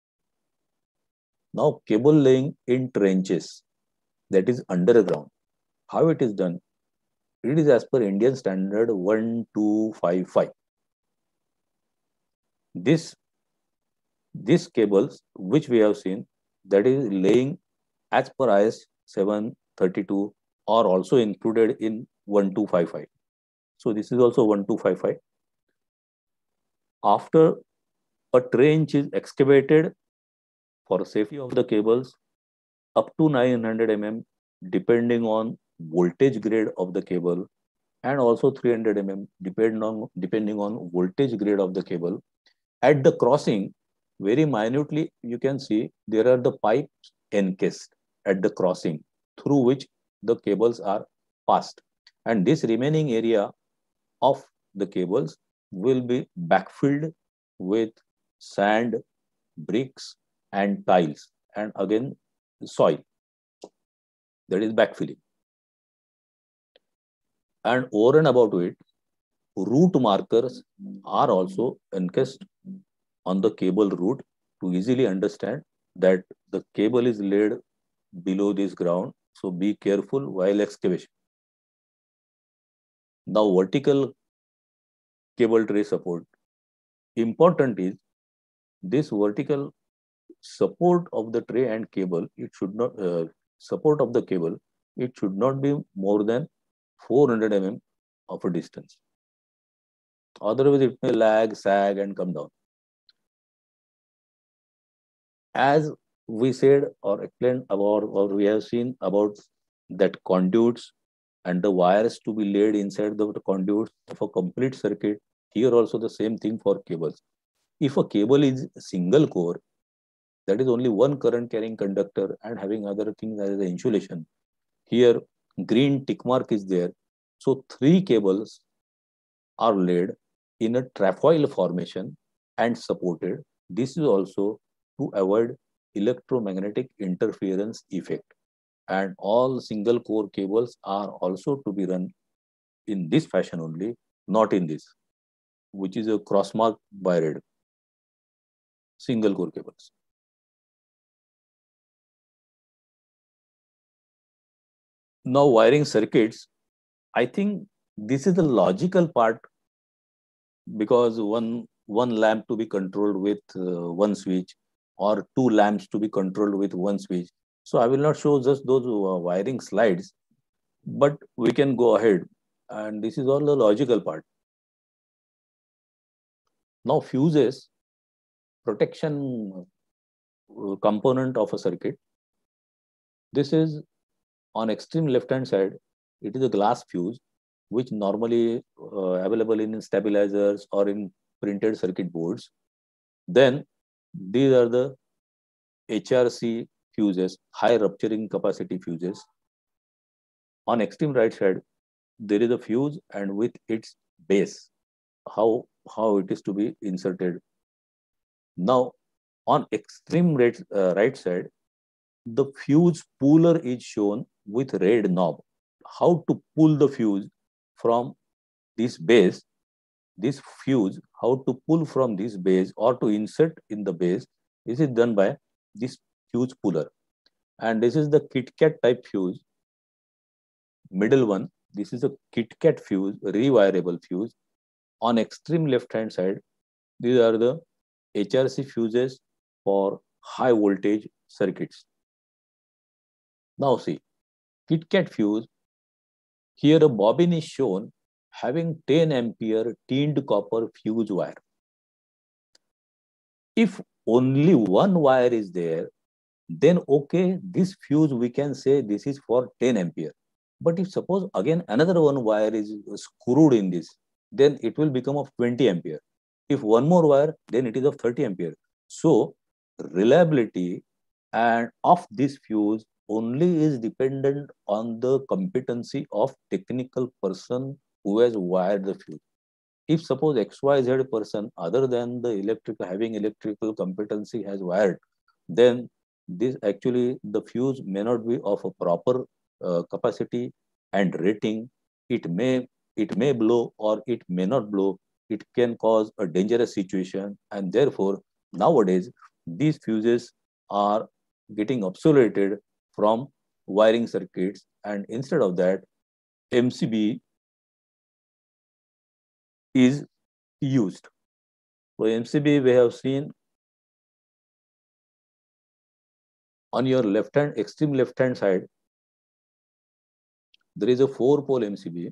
Now cable laying in trenches, that is underground. How it is done? It is as per Indian standard one two five five. This These cables, which we have seen, that is laying as per I S seven thirty-two, are also included in one two five five. So this is also one two five five. After a trench is excavated for safety of the cables, up to nine hundred millimeters, depending on voltage grade of the cable, and also three hundred millimeters, depending on, depending on voltage grade of the cable. At the crossing, very minutely, you can see there are the pipes encased at the crossing through which the cables are passed. And this remaining area of the cables will be backfilled with sand, bricks, and tiles, and again soil. That is backfilling. And over and about it, route markers are also encased on the cable route to easily understand that the cable is laid below this ground. So be careful while excavation. Now vertical cable tray support. Important is this vertical support of the tray and cable. It should not uh, support of the cable. It should not be more than four hundred millimeters of a distance. Otherwise, it may lag, sag, and come down. As we said or explained about, or we have seen about that conduits and the wires to be laid inside the conduits of a complete circuit. Here also the same thing for cables. If a cable is single core, that is only one current carrying conductor and having other things as the insulation. Here green tick mark is there. So three cables are laid in a trefoil formation and supported. This is also to avoid electromagnetic interference effect. And all single core cables are also to be run in this fashion only, not in this, which is a cross mark by red. Single core cables. Now wiring circuits, I think this is the logical part, because one one lamp to be controlled with uh, one switch, or two lamps to be controlled with one switch. So I will not show just those uh, wiring slides, but we can go ahead, and this is all the logical part. Now fuses, protection uh, component of a circuit. This is on extreme left hand side. It is a glass fuse, which normally uh, available in stabilizers or in printed circuit boards. Then these are the H R C fuses, high rupturing capacity fuses. On extreme right side, there is a fuse and with its base, how, how it is to be inserted. Now, on extreme right, uh, right side, the fuse puller is shown with red knob. How to pull the fuse from this base, this fuse, how to pull from this base or to insert in the base, this is done by this fuse puller. And this is the KitKat type fuse, middle one, this is a KitKat fuse, rewirable fuse. On extreme left-hand side, these are the H R C fuses for high voltage circuits. Now see, KitKat fuse, here a bobbin is shown having ten ampere tinned copper fuse wire. If only one wire is there, then okay, this fuse we can say this is for ten ampere. But if suppose again another one wire is screwed in this, then it will become of twenty ampere. If one more wire, then it is of thirty ampere. So reliability and of this fuse only is dependent on the competency of technical person who has wired the fuse. If suppose X Y Z person other than the electrical having electrical competency has wired, then this actually the fuse may not be of a proper uh, capacity and rating. It may it may blow or it may not blow. It can cause a dangerous situation, and therefore nowadays these fuses are getting obsoleted from wiring circuits, and instead of that M C B is used. So M C B we have seen on your left hand, extreme left hand side, there is a four pole M C B.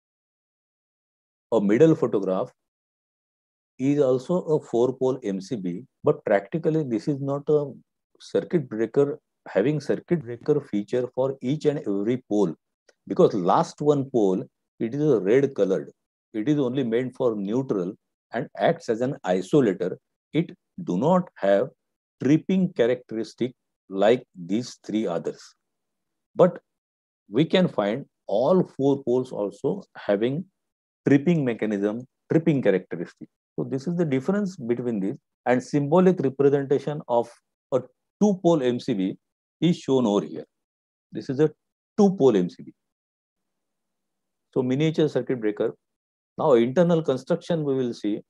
A middle photograph is also a four pole M C B, but practically this is not a circuit breaker having circuit breaker feature for each and every pole, because last one pole, it is a red colored. It is only meant for neutral and acts as an isolator. It do not have tripping characteristic like these three others. But we can find all four poles also having tripping mechanism, tripping characteristic. So this is the difference between these, and symbolic representation of a two pole M C B is shown over here. This is a two pole M C B. So miniature circuit breaker. Now internal construction we will see.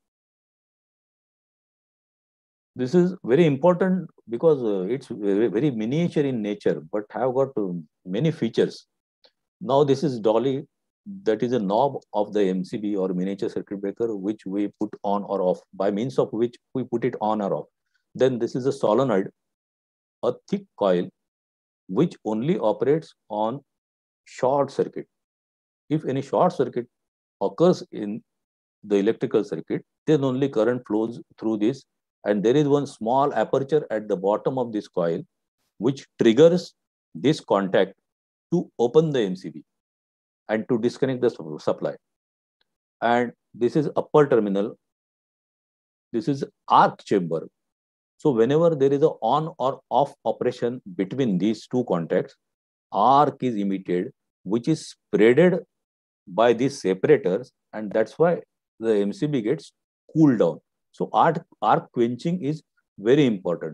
This is very important because uh, it's very, very miniature in nature, but have got uh, many features. Now this is dolly, that is a knob of the M C B or miniature circuit breaker, which we put on or off, by means of which we put it on or off. Then this is a solenoid, a thick coil, which only operates on short circuit. If any short circuit occurs in the electrical circuit, then only current flows through this, and there is one small aperture at the bottom of this coil which triggers this contact to open the M C B and to disconnect the supply. And this is upper terminal. This is arc chamber. So whenever there is a on or off operation between these two contacts, arc is emitted, which is spreaded by these separators, and that's why the M C B gets cooled down. So arc, arc quenching is very important.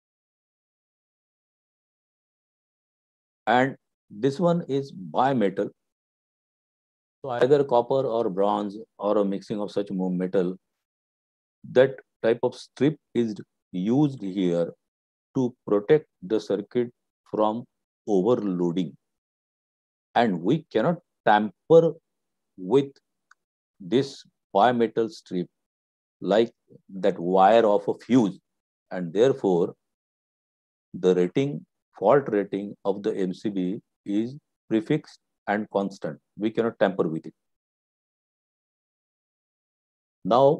And this one is bimetal. So either copper or bronze or a mixing of such metal, that type of strip is used here to protect the circuit from overloading. And we cannot tamper with this bimetal strip like that wire of a fuse, and therefore the rating, fault rating of the M C B is prefixed and constant. We cannot tamper with it. Now,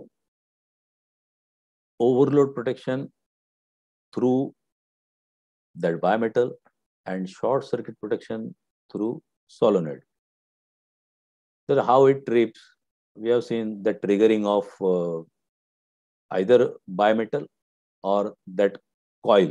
overload protection through that bimetal and short circuit protection through solenoid. So how it trips, we have seen the triggering of uh, either bimetal or that coil.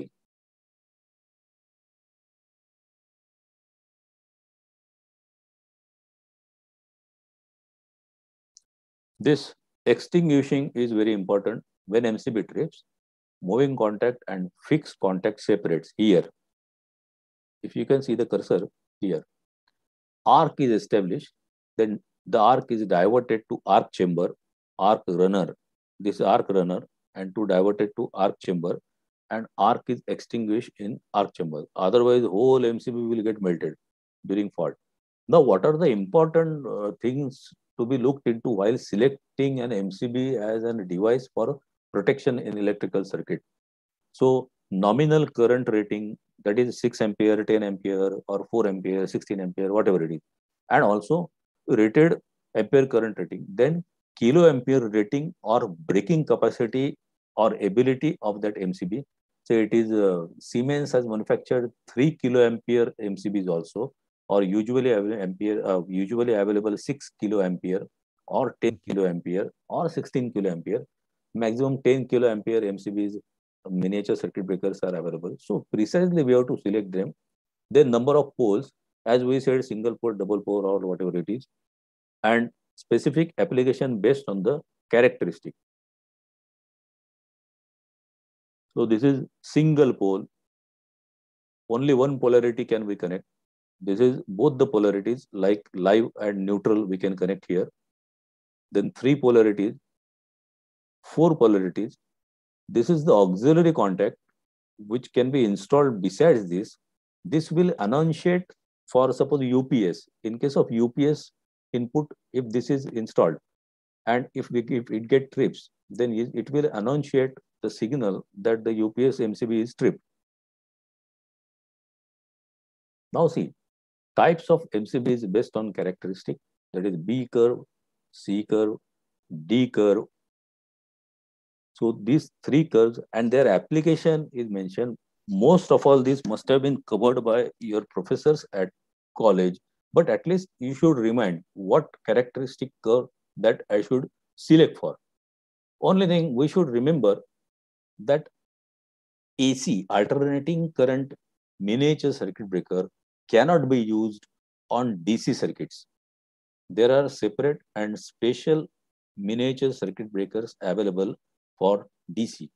This extinguishing is very important when M C B trips. Moving contact and fixed contact separates here. If you can see the cursor here, arc is established, then the arc is diverted to arc chamber, arc runner, this arc runner, and to divert it to arc chamber, and arc is extinguished in arc chamber. Otherwise, whole M C B will get melted during fault. Now, what are the important uh, things to be looked into while selecting an M C B as a device for protection in electrical circuit? So, nominal current rating, that is six ampere, ten ampere, or four ampere, sixteen ampere, whatever it is, and also rated ampere current rating. Then, kilo ampere rating or breaking capacity or ability of that M C B. So, it is uh, Siemens has manufactured three kilo ampere M C Bs also, or usually ampere, uh, usually available six kilo ampere or ten kilo ampere or sixteen kilo ampere. Maximum ten kilo ampere M C Bs miniature circuit breakers are available. So precisely we have to select them. Then number of poles, as we said, single pole, double pole, or whatever it is, and specific application based on the characteristic. So this is single pole. Only one polarity can we connect. This is both the polarities like live and neutral we can connect here. Then three polarities, four polarities. This is the auxiliary contact which can be installed besides this. This will annunciate for suppose U P S. In case of U P S input, if this is installed and if, we, if it get trips, then it will annunciate the signal that the U P S M C B is tripped. Now see, types of M C Bs based on characteristic, that is B curve, C curve, D curve. So these three curves and their application is mentioned. Most of all these must have been covered by your professors at college, but at least you should remind what characteristic curve that I should select for. Only thing we should remember that A C, alternating current miniature circuit breaker, cannot be used on D C circuits. There are separate and special miniature circuit breakers available for D C.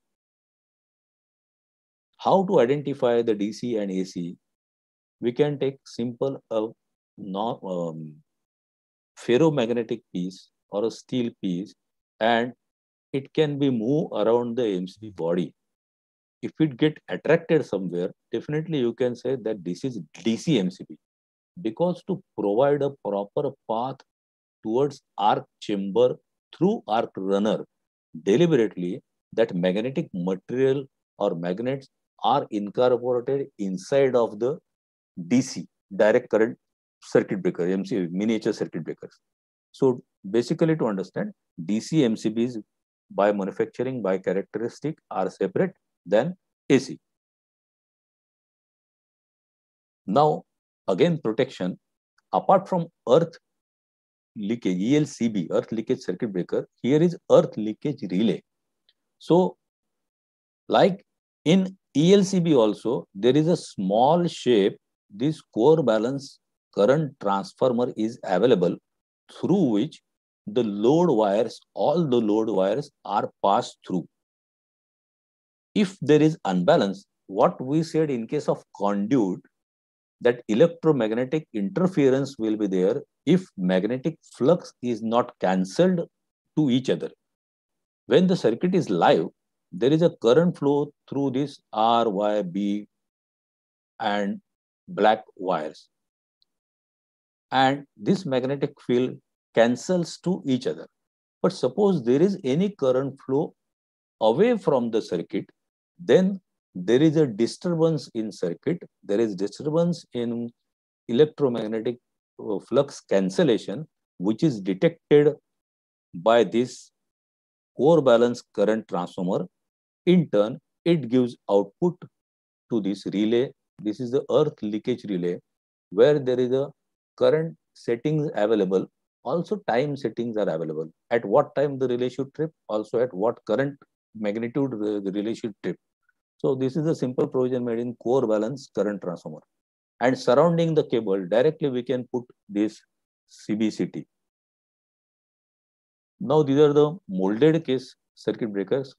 How to identify the D C and A C? We can take simple uh, non, um, ferromagnetic piece or a steel piece, and it can be moved around the M C B body. If it get attracted somewhere, definitely you can say that this is D C M C B, because to provide a proper path towards arc chamber through arc runner, deliberately that magnetic material or magnets are incorporated inside of the D C, direct current circuit breaker, M C B, miniature circuit breakers. So basically to understand, D C M C Bs by manufacturing by characteristic are separate than A C. Now again protection, apart from earth leakage, E L C B, earth leakage circuit breaker, here is earth leakage relay. So like in E L C B also, there is a small shape, this core balance current transformer is available, through which the load wires, all the load wires are passed through. If there is unbalance, what we said in case of conduit, that electromagnetic interference will be there if magnetic flux is not cancelled to each other. When the circuit is live, there is a current flow through this R, Y, B and black wires. And this magnetic field cancels to each other. But suppose there is any current flow away from the circuit, then there is a disturbance in circuit, there is disturbance in electromagnetic flux cancellation, which is detected by this core balance current transformer. In turn, it gives output to this relay. This is the earth leakage relay, where there is a current settings available. Also time settings are available. At what time the relay should trip, also at what current magnitude the relay should trip. So this is a simple provision made in core balance current transformer. And surrounding the cable, directly we can put this C B C T. Now these are the molded case circuit breakers.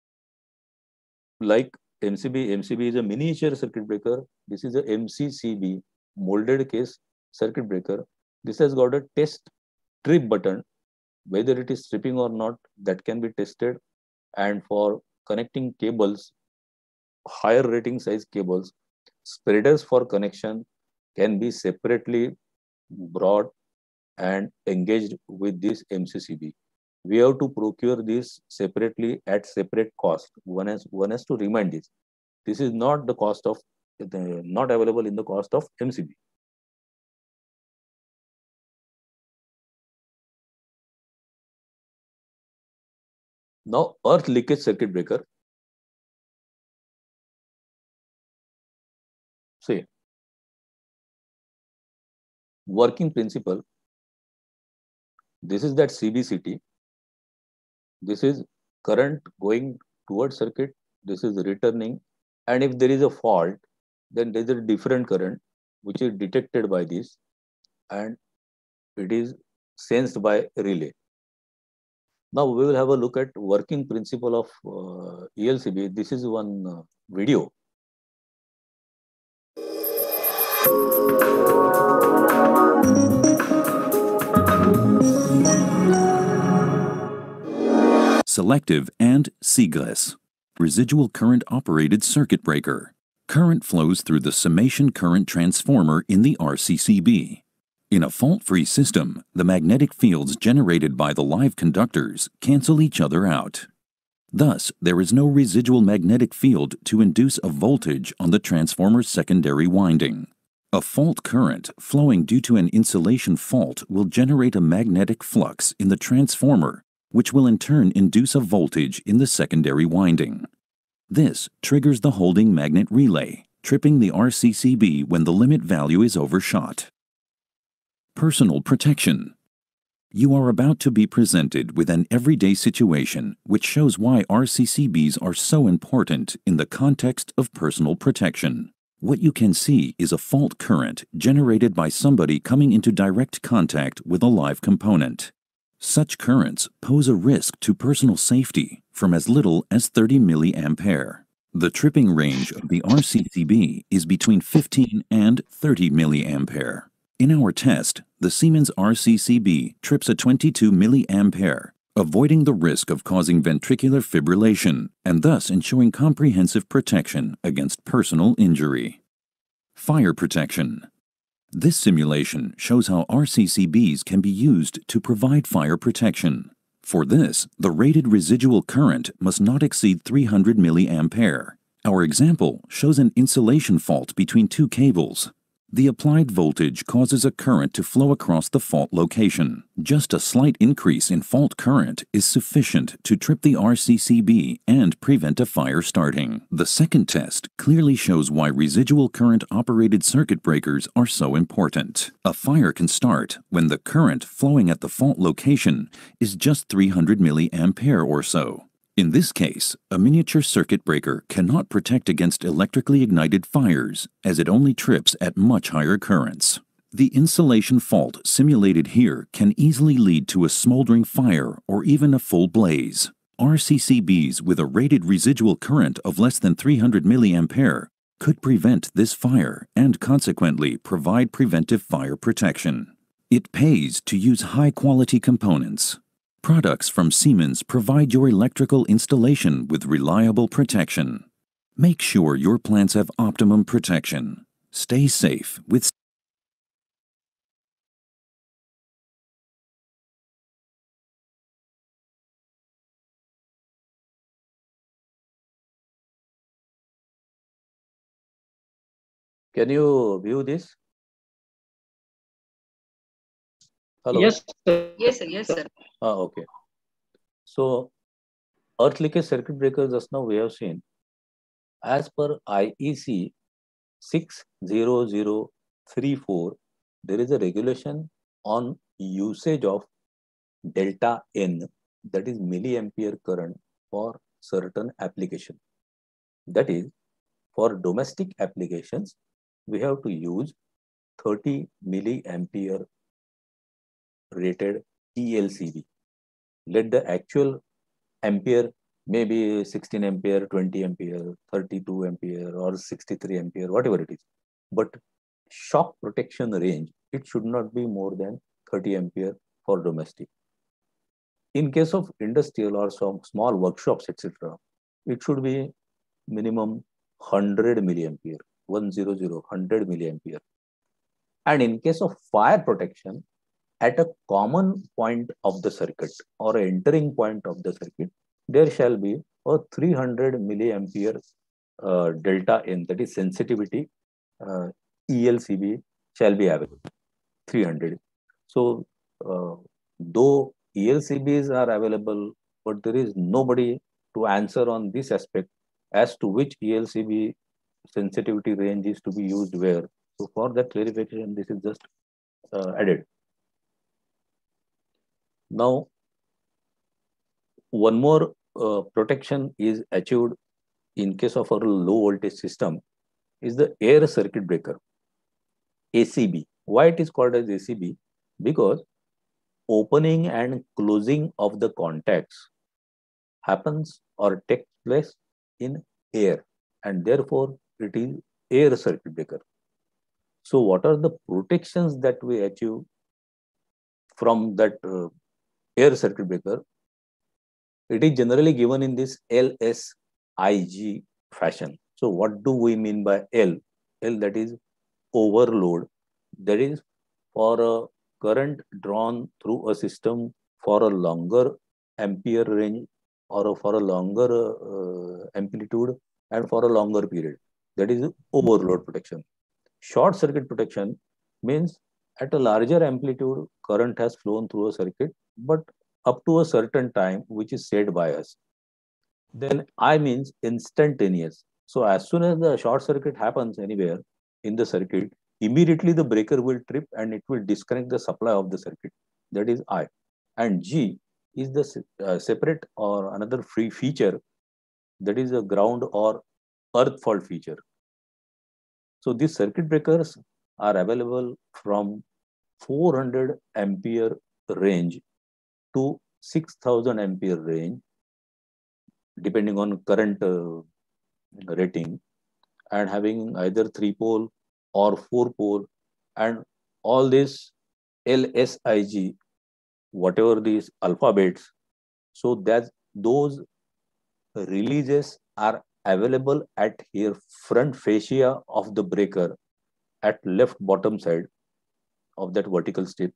Like M C B, M C B is a miniature circuit breaker. This is a M C C B, molded case circuit breaker. This has got a test trip button. Whether it is tripping or not, that can be tested. And for connecting cables, higher rating size cables, spreaders for connection can be separately brought and engaged with this M C C B. We have to procure this separately at separate cost. One has, one has to remind this. This is not the cost of, the, not available in the cost of M C B. Now, earth leakage circuit breaker. See, working principle. This is that C B C T. This is current going towards circuit. This is returning. And if there is a fault, then there is a different current which is detected by this and it is sensed by relay. Now we will have a look at working principle of uh, E L C B. This is one uh, video. Selective and seegless. Residual current operated circuit breaker. Current flows through the summation current transformer in the R C C B. In a fault-free system, the magnetic fields generated by the live conductors cancel each other out. Thus, there is no residual magnetic field to induce a voltage on the transformer's secondary winding. A fault current flowing due to an insulation fault will generate a magnetic flux in the transformer, which will in turn induce a voltage in the secondary winding. This triggers the holding magnet relay, tripping the R C C B when the limit value is overshot. Personal protection. You are about to be presented with an everyday situation which shows why R C C Bs are so important in the context of personal protection. What you can see is a fault current generated by somebody coming into direct contact with a live component. Such currents pose a risk to personal safety from as little as thirty milliampere. The tripping range of the R C C B is between fifteen and thirty milliampere. In our test, the Siemens R C C B trips at twenty-two milliampere, avoiding the risk of causing ventricular fibrillation and thus ensuring comprehensive protection against personal injury. Fire protection. This simulation shows how R C C Bs can be used to provide fire protection. For this, the rated residual current must not exceed three hundred milliampere. Our example shows an insulation fault between two cables. The applied voltage causes a current to flow across the fault location. Just a slight increase in fault current is sufficient to trip the R C C B and prevent a fire starting. The second test clearly shows why residual current operated circuit breakers are so important. A fire can start when the current flowing at the fault location is just three hundred milliampere or so. In this case, a miniature circuit breaker cannot protect against electrically ignited fires as it only trips at much higher currents. The insulation fault simulated here can easily lead to a smoldering fire or even a full blaze. R C C Bs with a rated residual current of less than three hundred milliampere could prevent this fire and consequently provide preventive fire protection. It pays to use high-quality components. Products from Siemens provide your electrical installation with reliable protection. Make sure your plants have optimum protection. Stay safe with Can you view this? Hello? Yes, sir. Yes, sir. Yes, sir. Ah, okay. So, earth leakage circuit breakers just now we have seen. As per I E C six zero zero three four, there is a regulation on usage of delta N, that is milliampere current for certain application. That is, for domestic applications, we have to use thirty milliampere rated E L C B. Let the actual ampere maybe sixteen ampere, twenty ampere, thirty-two ampere or sixty-three ampere, whatever it is. But shock protection range, it should not be more than thirty ampere for domestic. In case of industrial or some small workshops, et cetera, it should be minimum one hundred milliampere, one hundred, one hundred milliampere. And in case of fire protection, at a common point of the circuit or an entering point of the circuit, there shall be a three hundred milliampere uh, delta N, that is sensitivity, uh, E L C B shall be available, three hundred. So, uh, though E L C Bs are available, but there is nobody to answer on this aspect as to which E L C B sensitivity range is to be used where. So, for that clarification, this is just uh, added. Now, one more uh, protection is achieved in case of a low voltage system is the air circuit breaker, A C B. Why it is called as A C B? Because opening and closing of the contacts happens or takes place in air, and therefore it is air circuit breaker. So what are the protections that we achieve from that uh, air circuit breaker? It is generally given in this L S I G fashion. So what do we mean by L? L, that is overload. That is for a current drawn through a system for a longer ampere range or for a longer uh, amplitude and for a longer period. That is overload protection. Short circuit protection means at a larger amplitude, current has flown through a circuit, but up to a certain time, which is said by us. Then I means instantaneous. So as soon as the short circuit happens anywhere in the circuit, immediately the breaker will trip and it will disconnect the supply of the circuit. That is I. And G is the uh, separate or another free feature, that is a ground or earth fault feature. So these circuit breakers are available from four hundred ampere range to six thousand ampere range, depending on current uh, rating, and having either three pole or four pole, and all this L S I G, whatever these alphabets, so that those releases are available at here front fascia of the breaker at left bottom side of that vertical strip.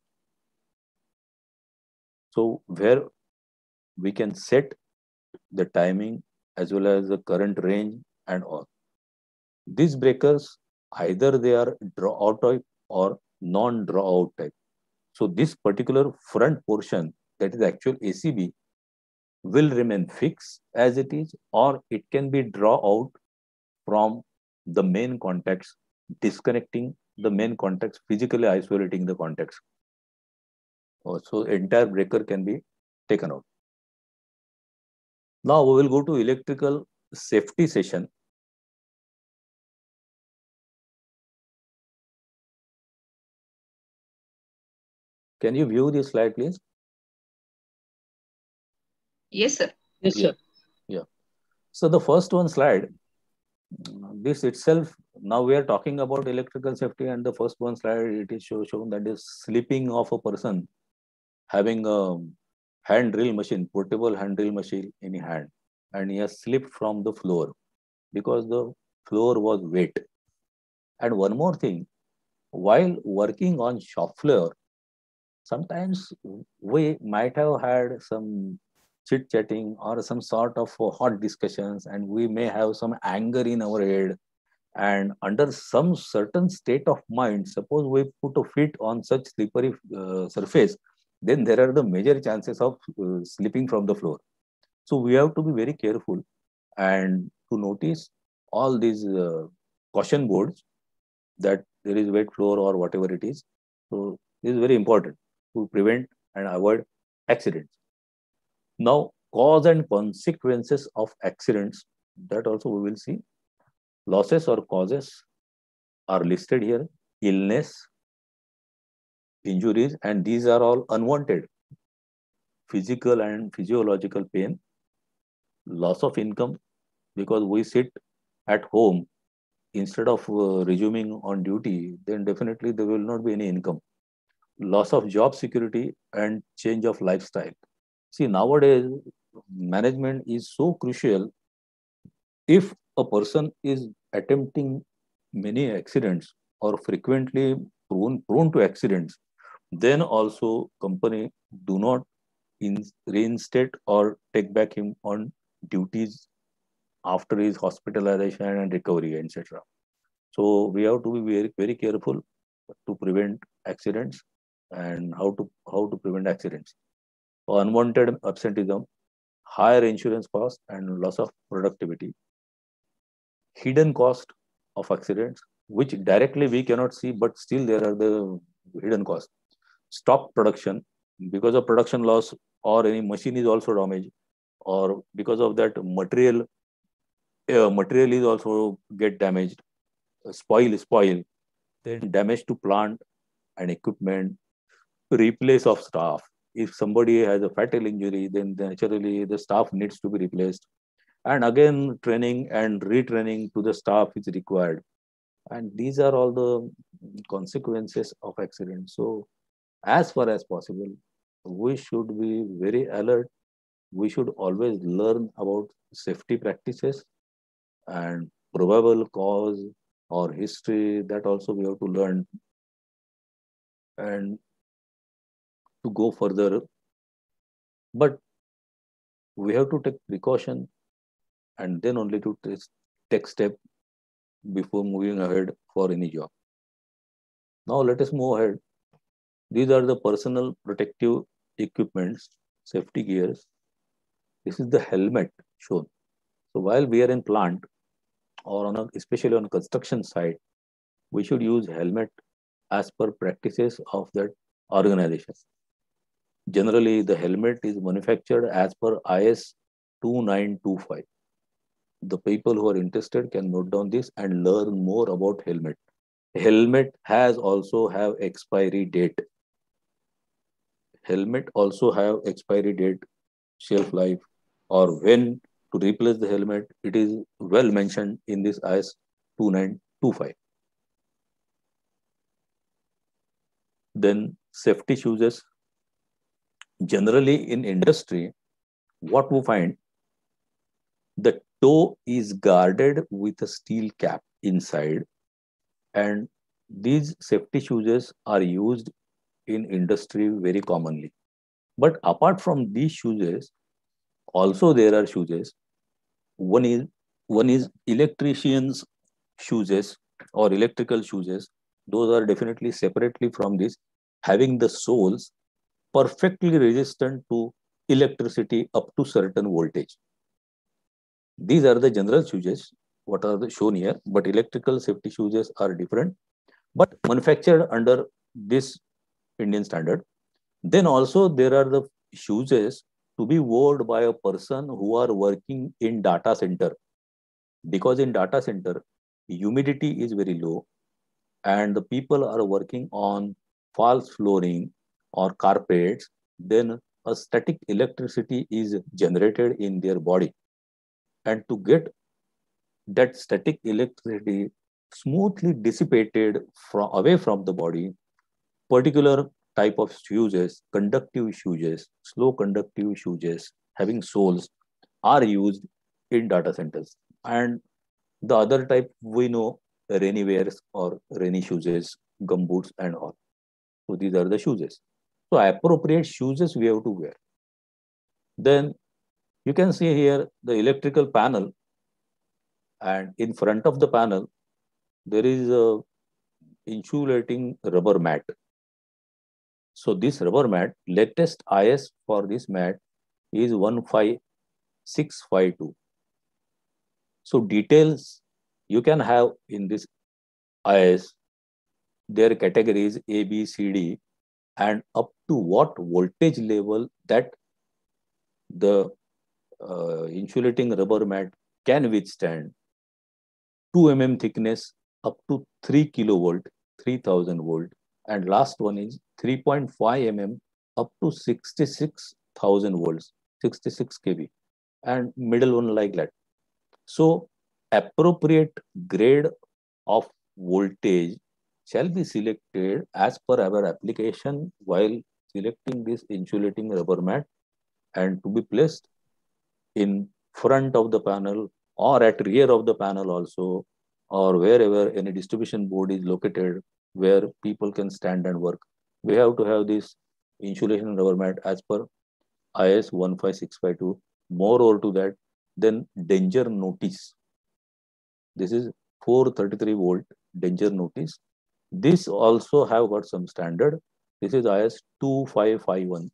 So where we can set the timing as well as the current range and all. These breakers, either they are draw out type or non-draw out type. So this particular front portion, that is actual A C B, will remain fixed as it is, or it can be draw out from the main contacts, disconnecting the main contacts, physically isolating the contacts. So entire breaker can be taken out. Now we will go to electrical safety session. Can you view this slide, please? Yes, sir. Yes, sir. Yeah. yeah. So the first one slide, this itself, now we are talking about electrical safety, and the first one slide, it is show, shown that is slipping of a person having a hand drill machine, portable hand drill machine in hand, and he has slipped from the floor because the floor was wet. And one more thing, while working on shop floor, sometimes we might have had some chit-chatting or some sort of hot discussions, and we may have some anger in our head. And under some certain state of mind, suppose we put a feet on such slippery uh, surface, then there are the major chances of uh, slipping from the floor. So we have to be very careful and to notice all these uh, caution boards that there is wet floor or whatever it is. So this is very important to prevent and avoid accidents. Now, cause and consequences of accidents, that also we will see. Losses or causes are listed here. Illness, injuries, and these are all unwanted. Physical and physiological pain, loss of income, because we sit at home instead of uh, resuming on duty, then definitely there will not be any income. Loss of job security and change of lifestyle. See, nowadays, management is so crucial. If a person is attempting many accidents or frequently prone, prone to accidents, then also company do not in, reinstate or take back him on duties after his hospitalization and recovery, et cetera. So we have to be very, very careful to prevent accidents and how to how to prevent accidents. So unwanted absenteeism, higher insurance cost and loss of productivity, hidden cost of accidents, which directly we cannot see, but still there are the hidden costs. Stop production because of production loss, or any machine is also damaged, or because of that material uh, material is also get damaged, spoil spoil, then damage to plant and equipment, replace of staff. If somebody has a fatal injury, then naturally the staff needs to be replaced. And again, training and retraining to the staff is required. And these are all the consequences of accidents. So as far as possible, we should be very alert. We should always learn about safety practices and probable cause or history, that also we have to learn. And to go further, but we have to take precaution and then only to take step before moving ahead for any job. Now let us move ahead. These are the personal protective equipments, safety gears. This is the helmet shown. So while we are in plant or on a, especially on construction site, we should use helmet as per practices of that organization. Generally, the helmet is manufactured as per I S two nine two five. The people who are interested can note down this and learn more about helmet. Helmet has also have expiry date. Helmet also have expiry date, shelf life, or when to replace the helmet. It is well mentioned in this I S two nine two five. Then safety shoes. Generally in industry, what we find, the toe is guarded with a steel cap inside, and these safety shoes are used in industry very commonly. But apart from these shoes, also there are shoes. One is one is electrician's shoes or electrical shoes. Those are definitely separately from this, having the soles perfectly resistant to electricity up to certain voltage. These are the general shoes, what are the shown here, but electrical safety shoes are different, but manufactured under this Indian standard. Then also there are the shoes to be worn by a person who are working in data center, because in data center, humidity is very low and the people are working on false flooring or carpets, then a static electricity is generated in their body. And to get that static electricity smoothly dissipated from away from the body, particular type of shoes, conductive shoes, slow conductive shoes having soles are used in data centers. And the other type we know, rainy wears or rainy shoes, gumboots and all. So these are the shoes. So appropriate shoes we have to wear. Then you can see here the electrical panel, and in front of the panel, there is a insulating rubber mat. So this rubber mat, latest I S for this mat is one five six five two. So details you can have in this I S, their categories A, B, C, D, and up to what voltage level that the uh, insulating rubber mat can withstand. two millimeter thickness up to three kilovolt, three thousand volt. And last one is three point five millimeter up to sixty-six thousand volts, sixty-six K V. And middle one like that. So appropriate grade of voltage shall be selected as per our application while selecting this insulating rubber mat, and to be placed in front of the panel or at rear of the panel also, or wherever any distribution board is located, where people can stand and work. We have to have this insulation rubber mat as per I S one five six five two. Moreover to that, then danger notice. This is four thirty-three volt danger notice. This also have got some standard. This is I S two five five one.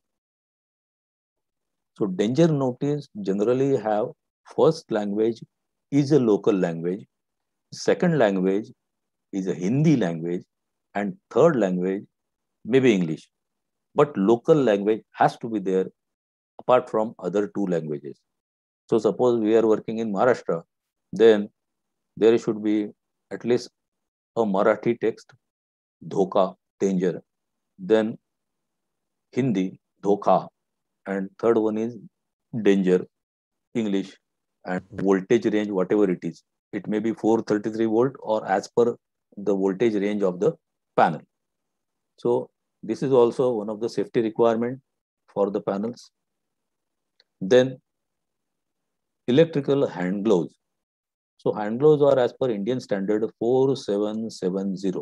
So danger notice generally have first language is a local language, second language is a Hindi language, and third language may be English. But local language has to be there apart from other two languages. So suppose we are working in Maharashtra, then there should be at least a Marathi text, dhoka, danger, then Hindi, dhokha, and third one is danger, English, and voltage range, whatever it is. It may be four thirty-three volt or as per the voltage range of the panel. So this is also one of the safety requirement for the panels. Then electrical hand gloves. So hand gloves are as per Indian standard four seven seven zero.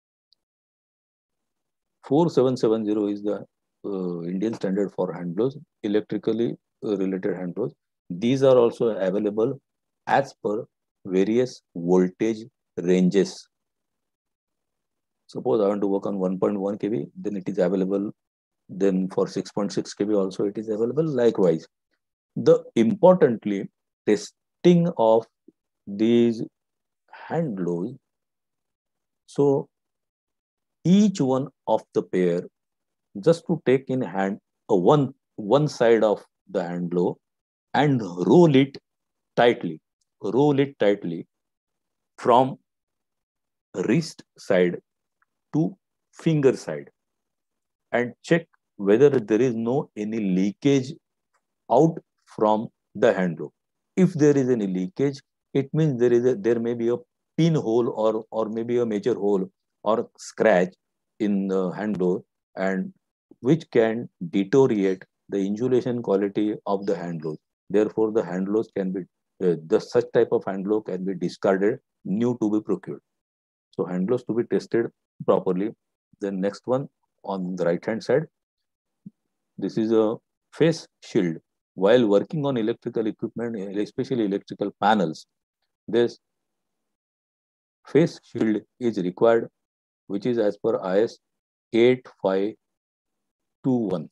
four seven seven zero is the uh, Indian standard for hand gloves, electrically uh, related hand gloves. These are also available as per various voltage ranges. Suppose I want to work on one point one kV, then it is available. Then for six point six kV also it is available. Likewise, the importantly testing of these hand gloves. So each one of the pair, just to take in hand a one one side of the hand glove and roll it tightly, roll it tightly from wrist side to finger side, and check whether there is no any leakage out from the hand glove. If there is any leakage, it means there is a, there may be a pinhole or or maybe a major hole or scratch in the hand glove, and which can deteriorate the insulation quality of the hand glove. Therefore, the hand gloves can be uh, the such type of hand glove can be discarded, new to be procured. So hand gloves to be tested properly. The next one on the right hand side, this is a face shield. While working on electrical equipment, especially electrical panels, this face shield is required, which is as per I S eight five two one.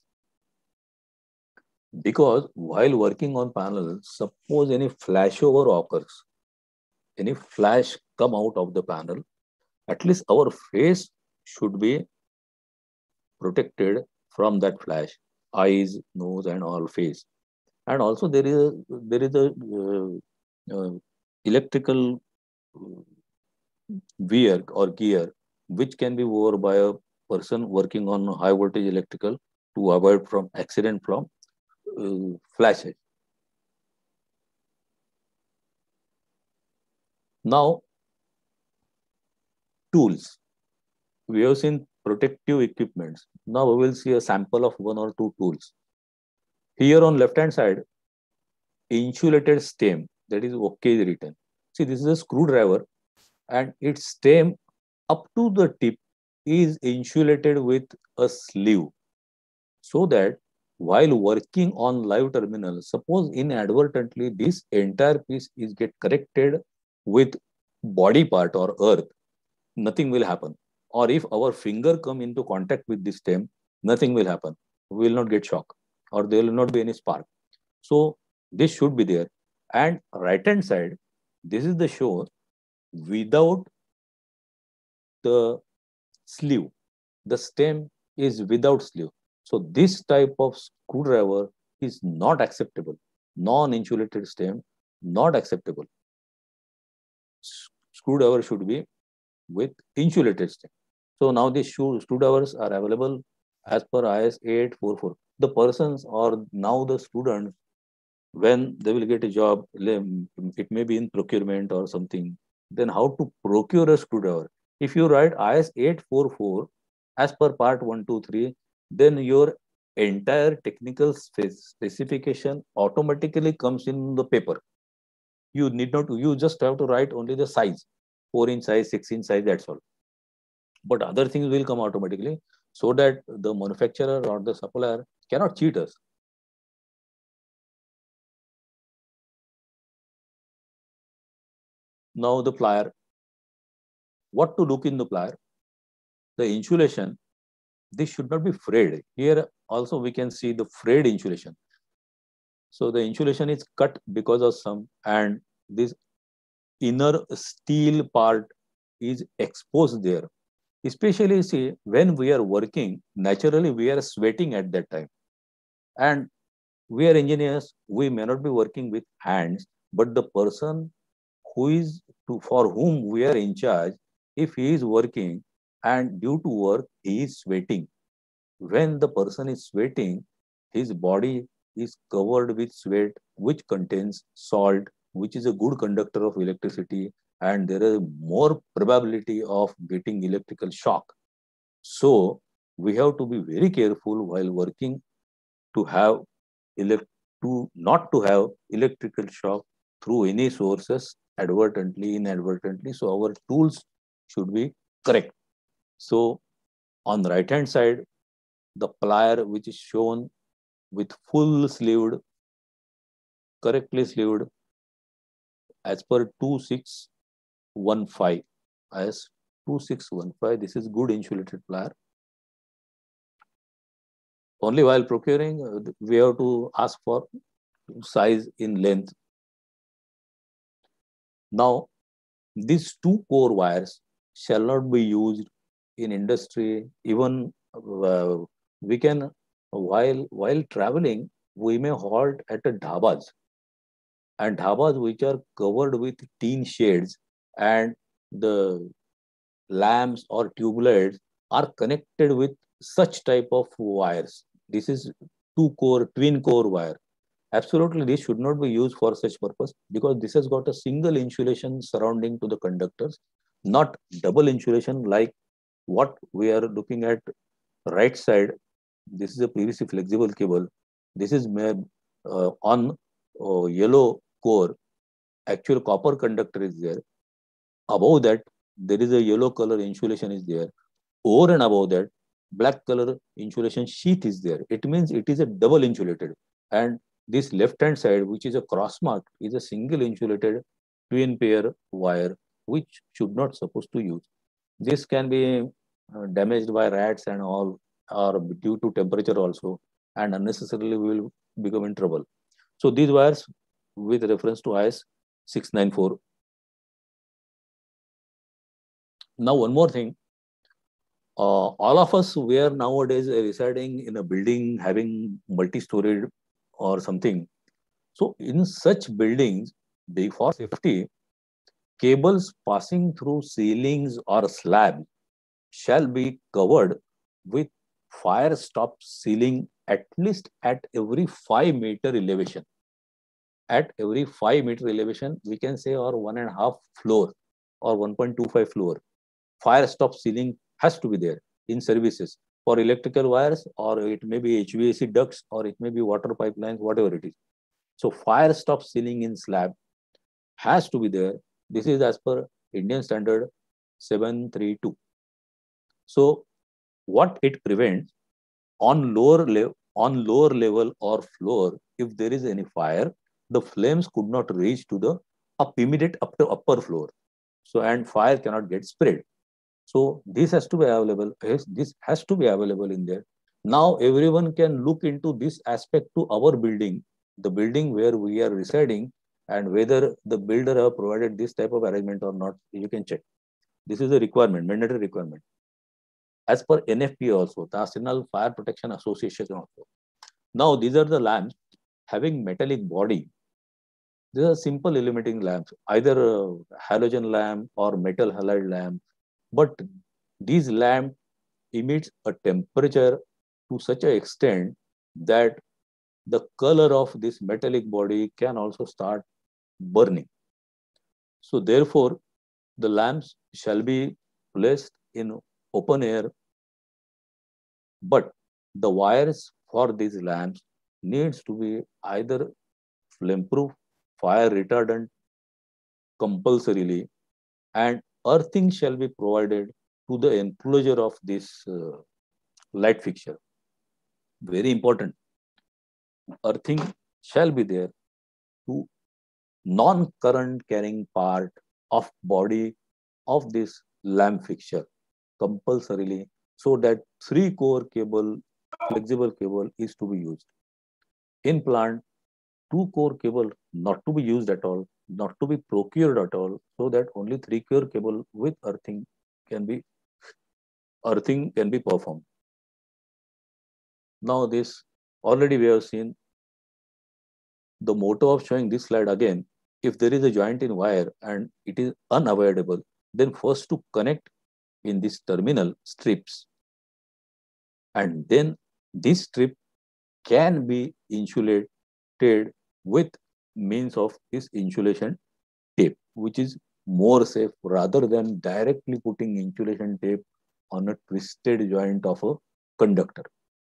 Because while working on panel, suppose any flashover occurs, any flash come out of the panel, at least our face should be protected from that flash, eyes, nose, and all face. And also there is a, there is a uh, uh, electrical wear or gear which can be worn by a person working on high voltage electrical to avoid from accident from uh, flashes. Now, tools. We have seen protective equipments. Now we will see a sample of one or two tools. Here on left hand side, insulated stem, that is OK is written. See, this is a screwdriver and its stem up to the tip is insulated with a sleeve, so that while working on live terminal, suppose inadvertently this entire piece is get connected with body part or earth, nothing will happen. Or if our finger come into contact with this stem, nothing will happen. We will not get shock or there will not be any spark. So this should be there. And right hand side, this is the show without the sleeve. The stem is without sleeve. So this type of screwdriver is not acceptable. Non-insulated stem, not acceptable. Screwdriver should be with insulated stem. So now these screwdrivers are available as per I S eight four four. The persons or now the students, when they will get a job, it may be in procurement or something, then how to procure a screwdriver? If you write I S eight four four as per part one, two, three, then your entire technical specification automatically comes in the paper. You need not, you just have to write only the size, four inch size, six inch size, that's all. but other things will come automatically, so that the manufacturer or the supplier cannot cheat us. Now the plier. What to look in the plier? The insulation, this should not be frayed. Here also we can see the frayed insulation. So the insulation is cut because of some, and this inner steel part is exposed there. Especially see, when we are working, naturally we are sweating at that time. And we are engineers, we may not be working with hands, but the person who is to, for whom we are in charge, if he is working and due to work, he is sweating. When the person is sweating, his body is covered with sweat, which contains salt, which is a good conductor of electricity, and there is more probability of getting electrical shock. So we have to be very careful while working to have elect to not to have electrical shock through any sources, advertently, inadvertently. So our tools should be correct. So on the right hand side, the plier which is shown with full sleeved, correctly sleeved as per two six one five, as two six one five, this is good insulated plier. Only while procuring, we have to ask for size in length. Now, these two core wires shall not be used in industry. Even uh, we can, while while traveling, we may halt at a dhabas, and dhabas which are covered with tin shades, and the lamps or tube lights are connected with such type of wires. This is two core, twin core wire. Absolutely, this should not be used for such purpose, because this has got a single insulation surrounding to the conductors, not double insulation like what we are looking at right side. This is a P V C flexible cable. This is made uh, on uh, yellow core. Actual copper conductor is there. Above that, there is a yellow color insulation is there. Over and above that, black color insulation sheath is there. It means it is a double insulated. And this left hand side, which is a cross mark, is a single insulated twin pair wire, which should not supposed to use. This can be uh, damaged by rats and all, or due to temperature also, and unnecessarily we will become in trouble. So these wires with reference to I S six nine four. Now one more thing, uh, all of us, we are nowadays residing in a building having multi-storied or something. So in such buildings, they, for safety, cables passing through ceilings or slabs shall be covered with fire stop ceiling at least at every five meter elevation. At every five meter elevation, we can say, or one and a half floor or one point two five floor, fire stop ceiling has to be there in services for electrical wires, or it may be H V A C ducts, or it may be water pipelines, whatever it is. So fire stop ceiling in slab has to be there. This is as per Indian standard seven three two. So what it prevents, on lower level, on lower level or floor, if there is any fire, the flames could not reach to the up immediate up to upper floor. So and fire cannot get spread. So this has to be available. This has to be available in there. Now everyone can look into this aspect to our building, the building where we are residing, and whether the builder have provided this type of arrangement or not. You can check. This is a requirement, mandatory requirement. As per N F P A also, the National Fire Protection Association also. Now these are the lamps having metallic body. These are simple illuminating lamps, either a halogen lamp or metal halide lamp. But these lamps emits a temperature to such an extent that the color of this metallic body can also start burning. So therefore, the lamps shall be placed in open air, but the wires for these lamps needs to be either flame proof, fire retardant compulsorily, and earthing shall be provided to the enclosure of this uh, light fixture. Very important. Earthing shall be there to non-current carrying part of body of this lamp fixture compulsorily, so that three core cable, flexible cable is to be used. In plant, two core cable not to be used at all, not to be procured at all, so that only three core cable with earthing can be earthing can be performed. Now this already we have seen the motto of showing this slide again. If there is a joint in wire and it is unavoidable, then first to connect in this terminal strips, and then this strip can be insulated with means of this insulation tape, which is more safe rather than directly putting insulation tape on a twisted joint of a conductor.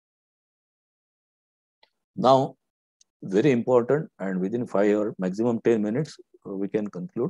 Now, very important, and within five or maximum ten minutes, we can conclude.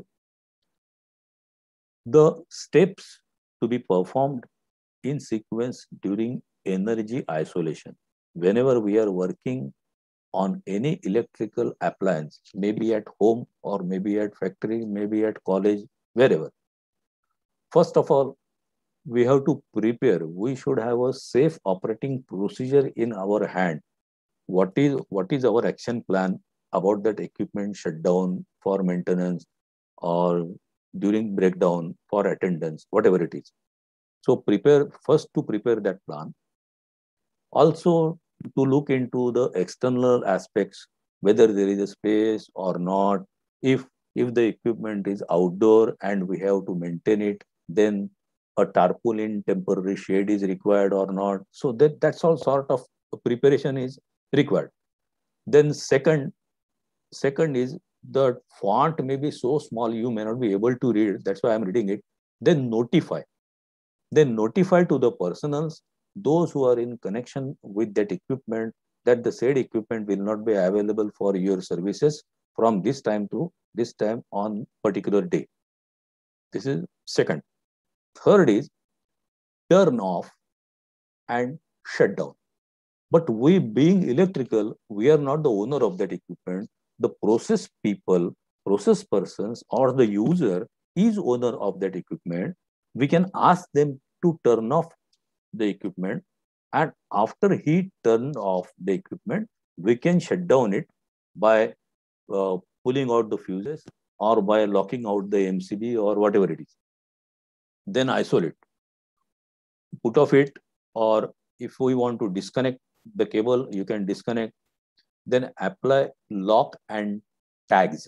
The steps to be performed in sequence during energy isolation. Whenever we are working on any electrical appliance, maybe at home or maybe at factory, maybe at college, wherever. First of all, we have to prepare. We should have a safe operating procedure in our hand. What is, what is our action plan about that equipment shutdown for maintenance or during breakdown for attendance, whatever it is. So prepare first to prepare that plan. Also to look into the external aspects, whether there is a space or not. If, if the equipment is outdoor and we have to maintain it, then a tarpaulin temporary shade is required or not. So that, that's all sort of preparation is required. Then second, second is the font may be so small you may not be able to read. That's why I'm reading it. Then notify. Then notify to the personals, those who are in connection with that equipment, that the said equipment will not be available for your services from this time to this time on particular day. This is second. Third is turn off and shut down. But we being electrical, we are not the owner of that equipment. The process people, process persons or the user is owner of that equipment. We can ask them to turn off the equipment, and after he turned off the equipment, we can shut down it by uh, pulling out the fuses or by locking out the M C B or whatever it is. Then isolate, put off it, or if we want to disconnect the cable, you can disconnect. Then apply lock and tags.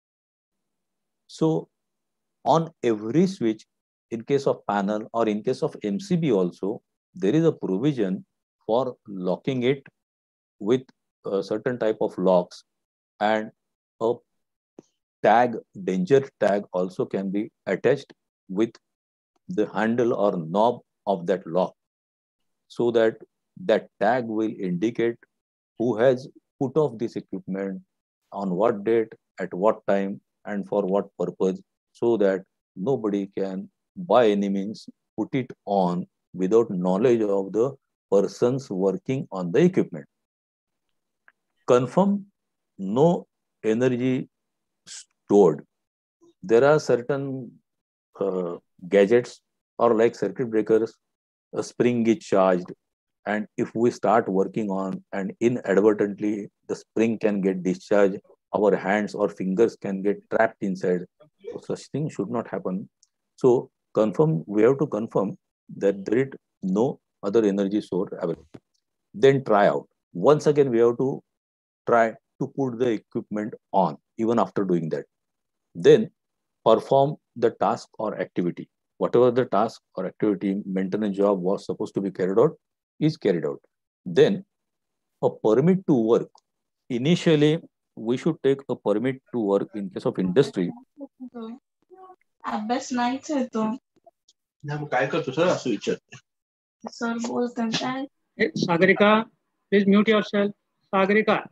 So on every switch, in case of panel or in case of M C B also, there is a provision for locking it with a certain type of locks, and a tag, danger tag also can be attached with the handle or knob of that lock, so that that tag will indicate who has put off this equipment, on what date, at what time, and for what purpose, so that nobody can by any means put it on without knowledge of the persons working on the equipment. Confirm no energy stored. There are certain uh, gadgets or like circuit breakers, a spring is charged, and if we start working on and inadvertently the spring can get discharged, our hands or fingers can get trapped inside. So such thing should not happen. So confirm, we have to confirm that there is no other energy source available. Then try out. Once again, we have to try to put the equipment on even after doing that. Then perform the task or activity. Whatever the task or activity, maintenance job was supposed to be carried out, is carried out. Then a permit to work. Initially, we should take a permit to work in case of industry. अभ्यास नाहीच येतो काय करतो sir असं विचारते sir बोलतात काय Sagarika, please mute yourself. Sagarika.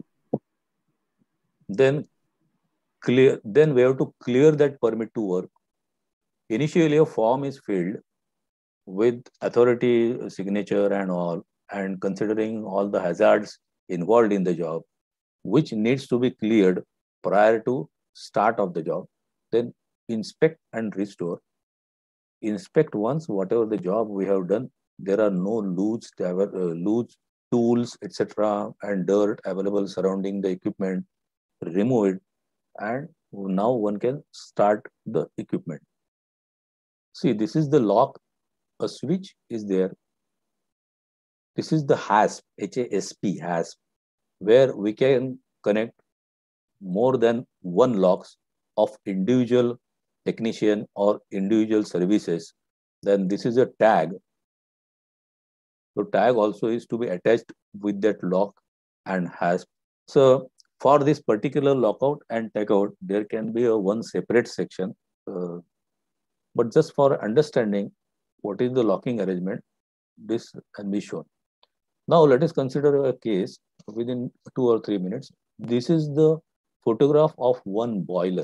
Then clear. Then we have to clear that permit to work. Initially, a form is filled with authority signature and all, and considering all the hazards involved in the job, which needs to be cleared prior to start of the job. Then inspect and restore. Inspect once whatever the job we have done. There are no loose, uh, loose tools, et cetera, and dirt available surrounding the equipment. Remove it, and now one can start the equipment. See, this is the lock. A switch is there. This is the hasp, H A S P, hasp, where we can connect more than one locks of individual technician or individual services. Then this is a tag. So tag also is to be attached with that lock and hasp. So for this particular lockout and tagout, there can be a one separate section. Uh, but just for understanding what is the locking arrangement, this can be shown. Now let us consider a case within two or three minutes. This is the photograph of one boiler.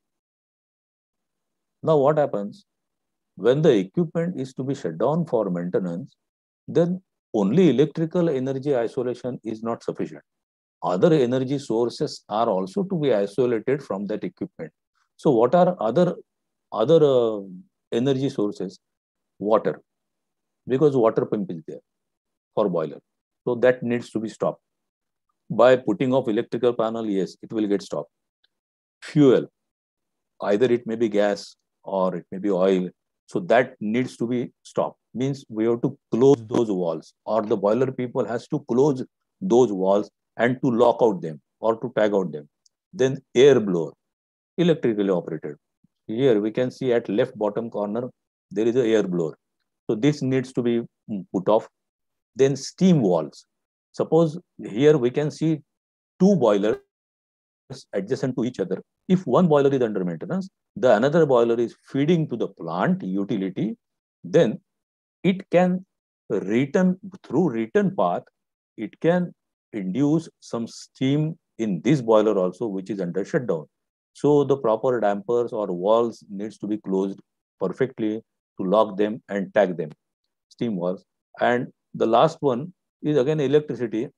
Now what happens? When the equipment is to be shut down for maintenance, then only electrical energy isolation is not sufficient. Other energy sources are also to be isolated from that equipment. So what are other, other uh, energy sources? Water, because water pump is there for boiler. So that needs to be stopped. By putting off electrical panel, yes, it will get stopped. Fuel, either it may be gas or it may be oil. So that needs to be stopped. Means we have to close those walls, or the boiler people has to close those walls and to lock out them or to tag out them. Then air blower, electrically operated. Here we can see at left bottom corner, there is a air blower. So this needs to be put off. Then steam valves. Suppose here we can see two boilers adjacent to each other. If one boiler is under maintenance, the another boiler is feeding to the plant utility, then it can return through return path, it can induce some steam in this boiler also, which is under shutdown. So the proper dampers or valves needs to be closed perfectly to lock them and tag them, steam valves. And the last one is again electricity.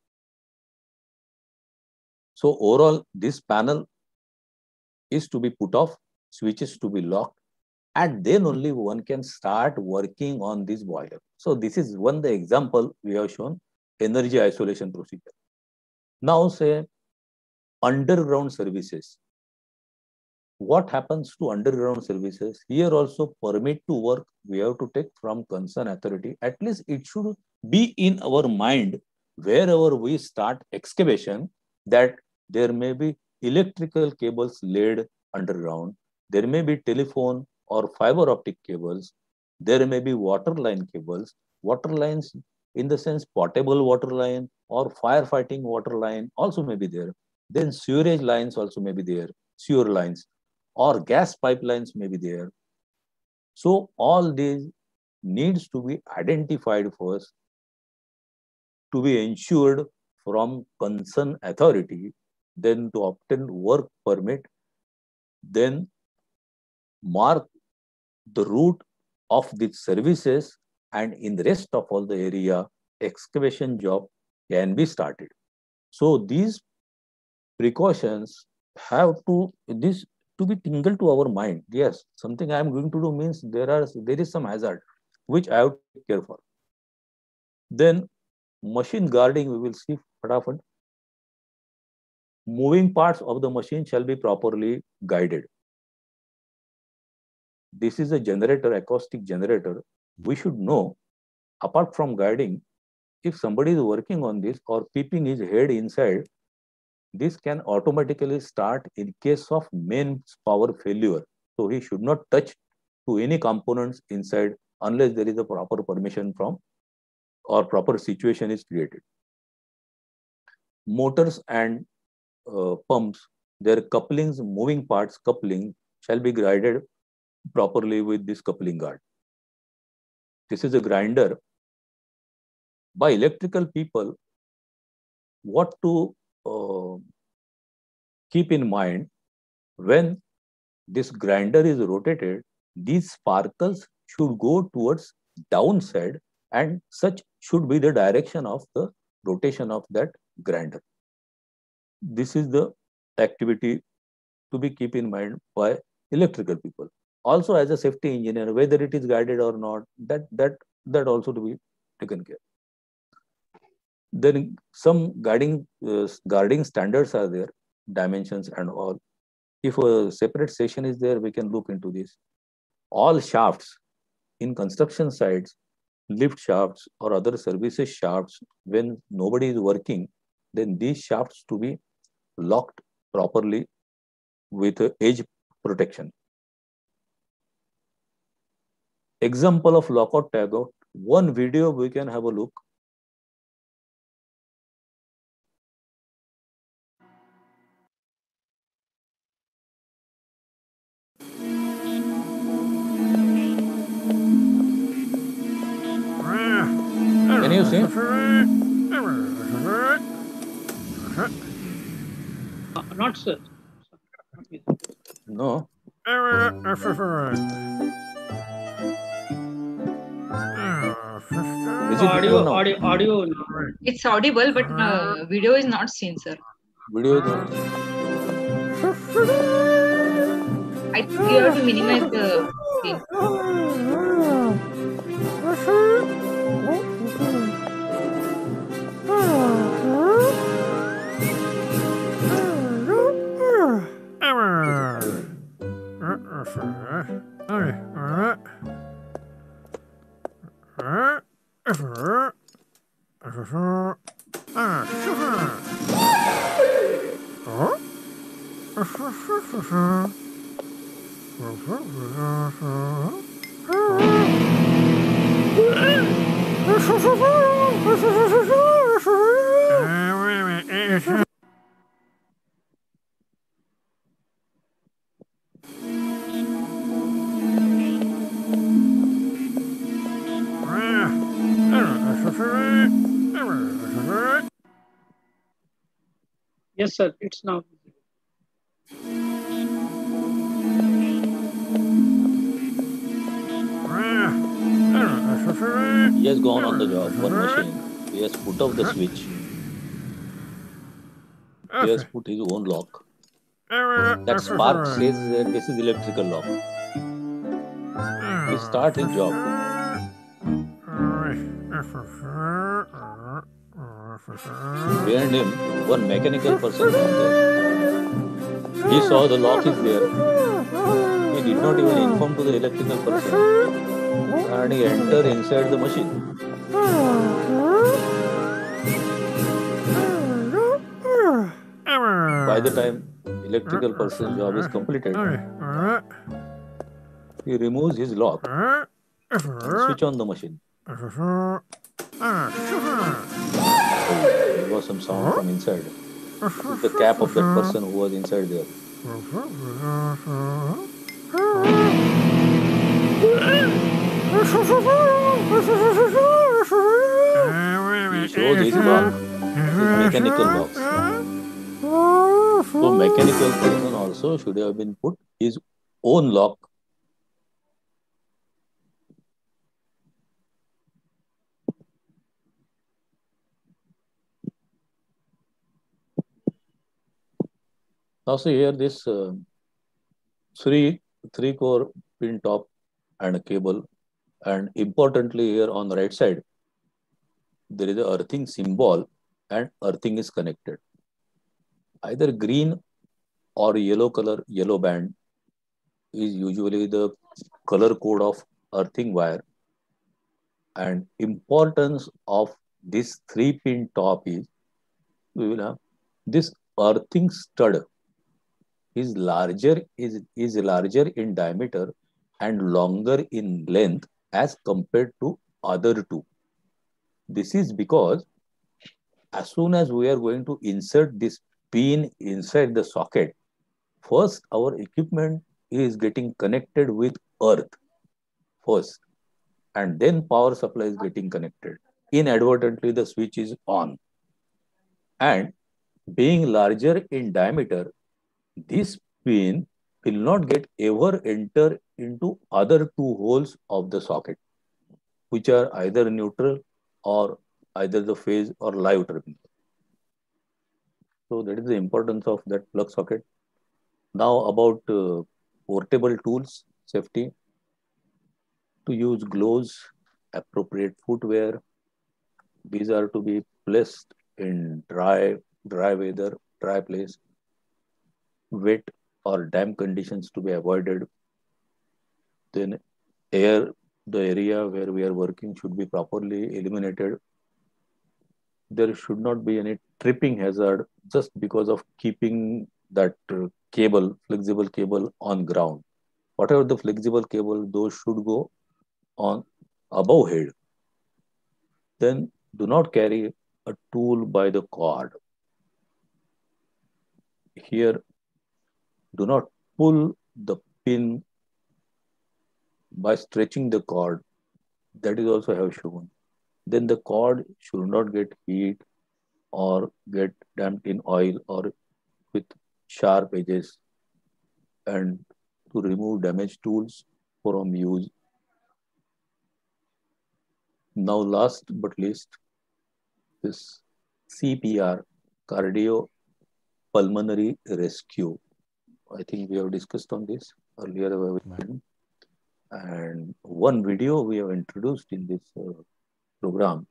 So overall, this panel is to be put off, switches to be locked, and then only one can start working on this boiler. So this is one the example we have shown, energy isolation procedure. Now say underground services. What happens to underground services? Here also permit to work, we have to take from concerned authority. At least it should be in our mind wherever we start excavation that there may be electrical cables laid underground. There may be telephone or fiber optic cables. There may be water line cables. Water lines in the sense potable water line or firefighting water line also may be there. Then sewerage lines also may be there, sewer lines, or gas pipelines may be there. So all these needs to be identified first, to be ensured from concerned authority, then to obtain work permit, then mark the route of the services, and in the rest of all the area, excavation job can be started. So these precautions have to, this to be tingled to our mind. Yes, something I am going to do means there are there is some hazard which I have to take care for. Then machine guarding, we will see fatafat. Moving parts of the machine shall be properly guided. This is a generator, acoustic generator. We should know, apart from guiding, if somebody is working on this or peeping his head inside, this can automatically start in case of main power failure. So he should not touch to any components inside unless there is a proper permission from or proper situation is created. Motors and uh, pumps, their couplings, moving parts coupling shall be guided properly with this coupling guard. This is a grinder. By electrical people, what to uh, keep in mind, when this grinder is rotated, these sparkles should go towards downside, and such should be the direction of the rotation of that grinder. This is the activity to be keep in mind by electrical people. Also, as a safety engineer, whether it is guided or not, that that that also to be taken care. Then some guiding uh, guarding standards are there, dimensions and all. If a separate session is there, we can look into this. All shafts in construction sites, lift shafts or other services shafts, when nobody is working, then these shafts to be locked properly with edge protection. Example of lockout tagout. One video we can have a look. Can you see? Uh, not sir. No. Is it Audio, now? audio, audio. It's audible, but uh, video is not seen, sir. Video is not. I think you have to minimize the screen. Yes, sir. It's now. He has gone on the job, one machine. He has put off the switch. He has put his own lock. That spark says that this is electrical lock. He start his job. Behind him, one mechanical person was there. He saw the lock is there. He did not even inform to the electrical person. And he entered inside the machine. By the time electrical person's job is completed, he removes his lock and switch on the machine. There was some sound from inside. It's the cap of that person who was inside there. He shows his lock, his mechanical locks. So mechanical person also should have been put his own lock. Now see here this uh, three three core pin top and a cable, and importantly here on the right side there is a earthing symbol and earthing is connected. Either green or yellow color, yellow band is usually the color code of earthing wire. And importance of this three pin top is we will have this earthing stud is larger is, is larger in diameter and longer in length as compared to other two. This is because as soon as we are going to insert this pin inside the socket, first our equipment is getting connected with earth first, and then power supply is getting connected. Inadvertently the switch is on, and being larger in diameter, this pin will not get ever enter into other two holes of the socket. which are either neutral or either the phase or live terminal. So that is the importance of that plug socket. Now about uh, portable tools, safety. To use gloves, appropriate footwear. These are to be placed in dry, dry weather, dry place. Wet or damp conditions to be avoided. Then air, the area where we are working should be properly eliminated. There should not be any tripping hazard just because of keeping that uh, cable, flexible cable on ground. Whatever the flexible cable, those should go on above head. Then do not carry a tool by the cord. Here, do not pull the pin by stretching the cord. That is also have shown. Then the cord should not get heat or get damped in oil or with sharp edges, and to remove damaged tools from use. Now last but least, this C P R, cardiopulmonary rescue. I think we have discussed on this earlier. And one video we have introduced in this uh, program.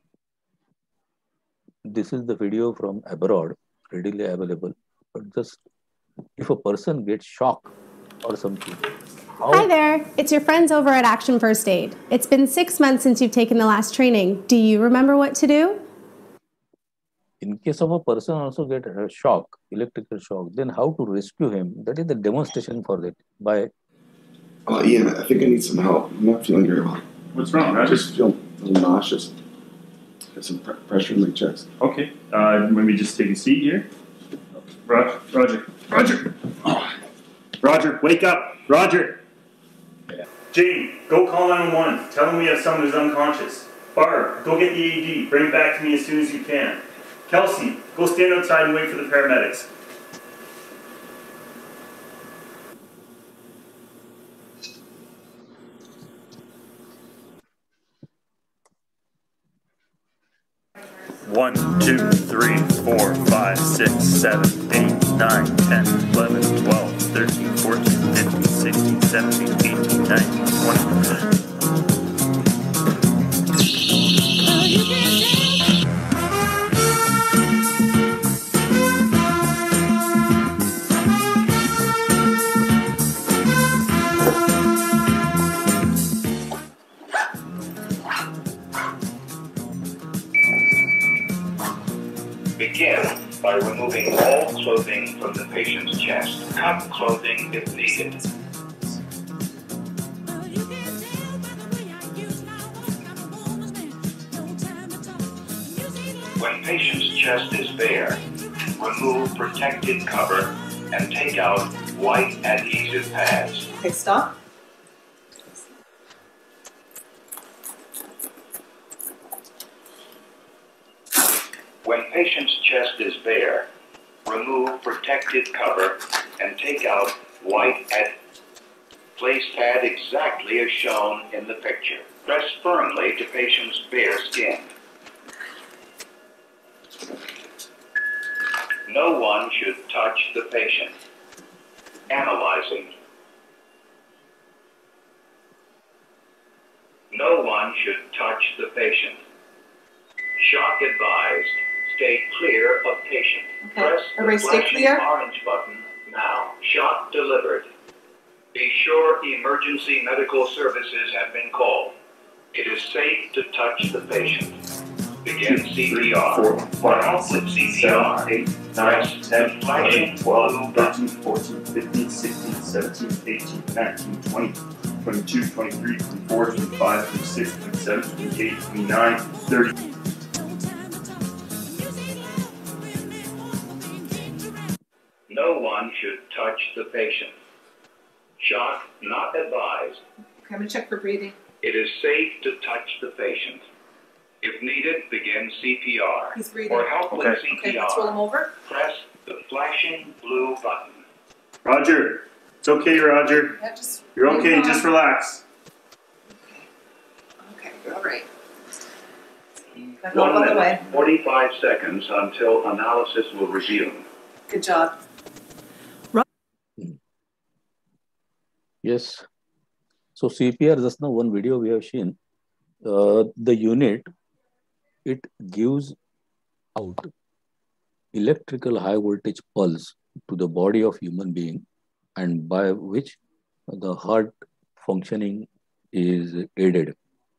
This is the video from abroad, readily available. But just if a person gets shocked or something. How? Hi there, it's your friends over at Action First Aid. It's been six months since you've taken the last training. Do you remember what to do? In case of a person also get a shock, electrical shock, then how to rescue him? That is the demonstration for that. By Uh, Ian, I think I need some help. I'm not feeling very well. What's wrong, I Roger? just feel a little nauseous. Got some pr- pressure in my chest. Okay, uh, maybe just take a seat here. Roger, Roger, Roger! Oh. Roger, wake up! Roger! Yeah. Jane, go call nine one one. Tell them we have someone who's unconscious. Barb, go get the A E D. Bring it back to me as soon as you can. Kelsey, go stand outside and wait for the paramedics. One, two, three, four, five, six, seven, eight, nine, ten, eleven, twelve, thirteen, fourteen, fifteen, sixteen, seventeen, eighteen, nineteen, twenty. Begin by removing all clothing from the patient's chest. Cut clothing if needed. When patient's chest is bare, remove protective cover and take out white adhesive pads. Okay, stop. When patient's chest is bare, remove protective cover and take out white ad. Place pad exactly as shown in the picture. Press firmly to patient's bare skin. No one should touch the patient. Analyzing. No one should touch the patient. Shock advised. Stay clear of patient. Okay. Press Everybody the stay flashing clear. orange button now. Shock delivered. Be sure emergency medical services have been called. It is safe to touch the patient. Begin C P R. Four, For help with C P R, seven, eight, press nine, the ten, flashing eleven, twelve, blue thirteen, fourteen, fifteen, sixteen, seventeen, eighteen, nineteen, twenty, twenty-two, twenty-three, twenty-four, twenty-five, twenty-six, twenty-seven, twenty-eight, twenty-nine, thirty. No one should touch the patient. Shock not advised. Okay, I'm gonna check for breathing. It is safe to touch the patient. If needed, begin C P R. He's breathing. For help with Okay. C P R, Okay, let's roll him over. press the flashing blue button. Roger, it's okay, Roger. Yeah, just You're breathe okay, on. just relax. Okay, All right. Got help One on the minute, way. forty-five seconds until analysis will resume. Good job. Yes. So C P R, just now one video we have seen, uh, the unit, it gives out electrical high voltage pulse to the body of human being, and by which the heart functioning is aided.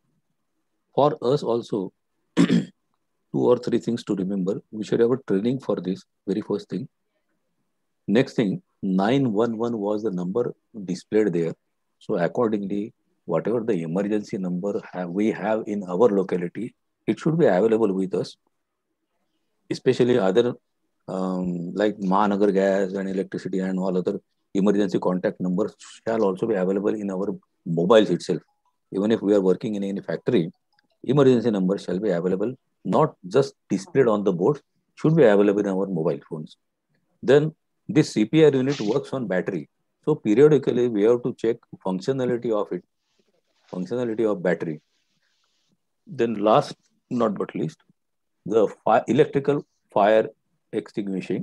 For us also, two or three things to remember. We should have a training for this, very first thing. Next thing, nine one one was the number displayed there. So accordingly, whatever the emergency number have, we have in our locality, it should be available with us. Especially other um, like Mahanagar gas and electricity and all other emergency contact numbers shall also be available in our mobiles itself. Even if we are working in any factory, emergency number shall be available, not just displayed on the board, should be available in our mobile phones. Then this C P R unit works on battery. So periodically we have to check functionality of it, functionality of battery. Then last not but least, the fi electrical fire extinguishing.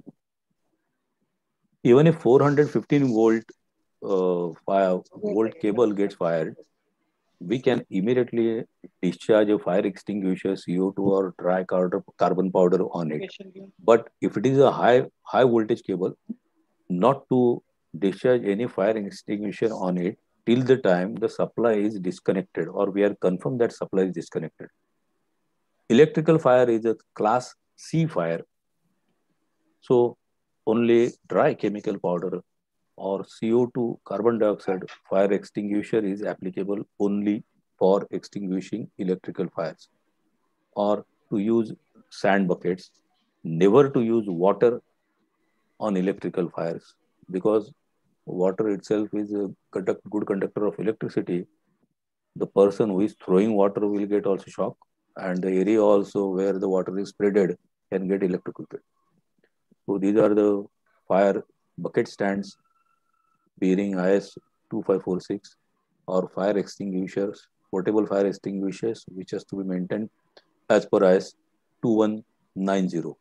Even if four hundred fifteen volt uh, fire volt cable gets fired, we can immediately discharge a fire extinguisher C O two or dry carbon powder on it. But if it is a high high voltage cable, not to discharge any fire extinguisher on it till the time the supply is disconnected or we are confirmed that supply is disconnected. Electrical fire is a class C fire. So only dry chemical powder or C O two carbon dioxide fire extinguisher is applicable only for extinguishing electrical fires, or to use sand buckets, never to use water on electrical fires, because water itself is a conduct, good conductor of electricity. The person who is throwing water will get also shock, and the area also where the water is spreaded can get electrocuted. So these are the fire bucket stands bearing I S two five four six, or fire extinguishers, portable fire extinguishers, which has to be maintained as per I S two one nine zero.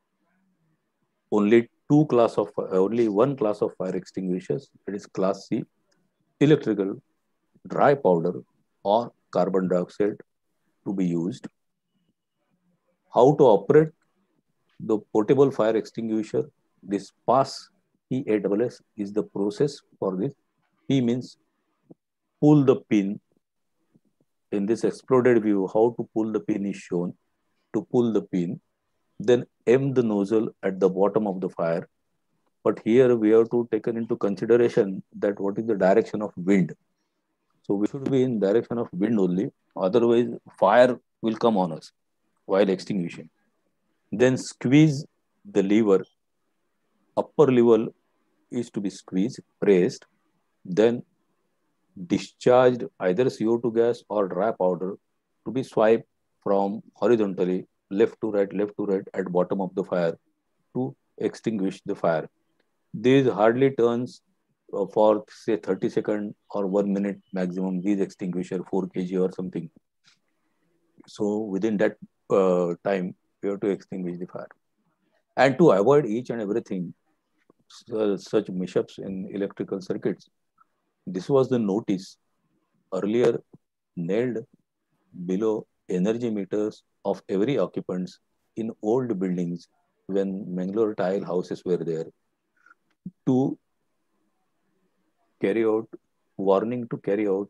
Only two class of, only one class of fire extinguishers, that is class C, electrical, dry powder or carbon dioxide to be used. How to operate the portable fire extinguisher? This pass P A S S is the process for this. P means pull the pin. In this exploded view, how to pull the pin is shown. To pull the pin, then aim the nozzle at the bottom of the fire. But here we have to take into consideration that what is the direction of wind. So we should be in direction of wind only. Otherwise, fire will come on us while extinguishing. Then squeeze the lever. Upper lever is to be squeezed, pressed, then discharged either C O two gas or dry powder to be swiped from horizontally, left to right, left to right at bottom of the fire to extinguish the fire. These hardly turns uh, for say thirty seconds or one minute maximum, these extinguisher four kilograms or something. So within that uh, time, we have to extinguish the fire. And to avoid each and everything, uh, such mishaps in electrical circuits, this was the notice earlier nailed below energy meters of every occupants in old buildings when Mangalore tile houses were there, to carry out, warning to carry out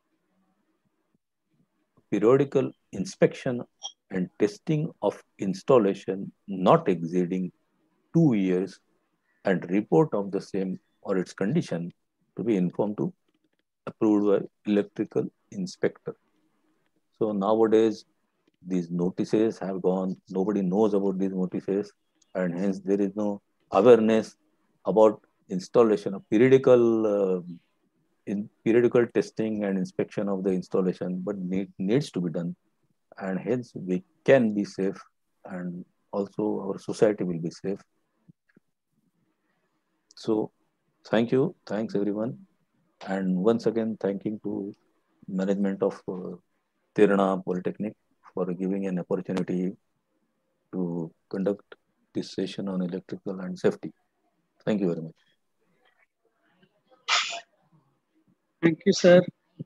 periodical inspection and testing of installation not exceeding two years and report of the same or its condition to be informed to approved by electrical inspector. So nowadays, these notices have gone, nobody knows about these notices, and hence there is no awareness about installation of periodical uh, in periodical testing and inspection of the installation, but need, needs to be done, and hence we can be safe, and also our society will be safe. So thank you, thanks everyone, and once again thanking to management of uh, Tirana Polytechnic for giving an opportunity to conduct this session on electrical and safety. Thank you very much. Thank you, sir.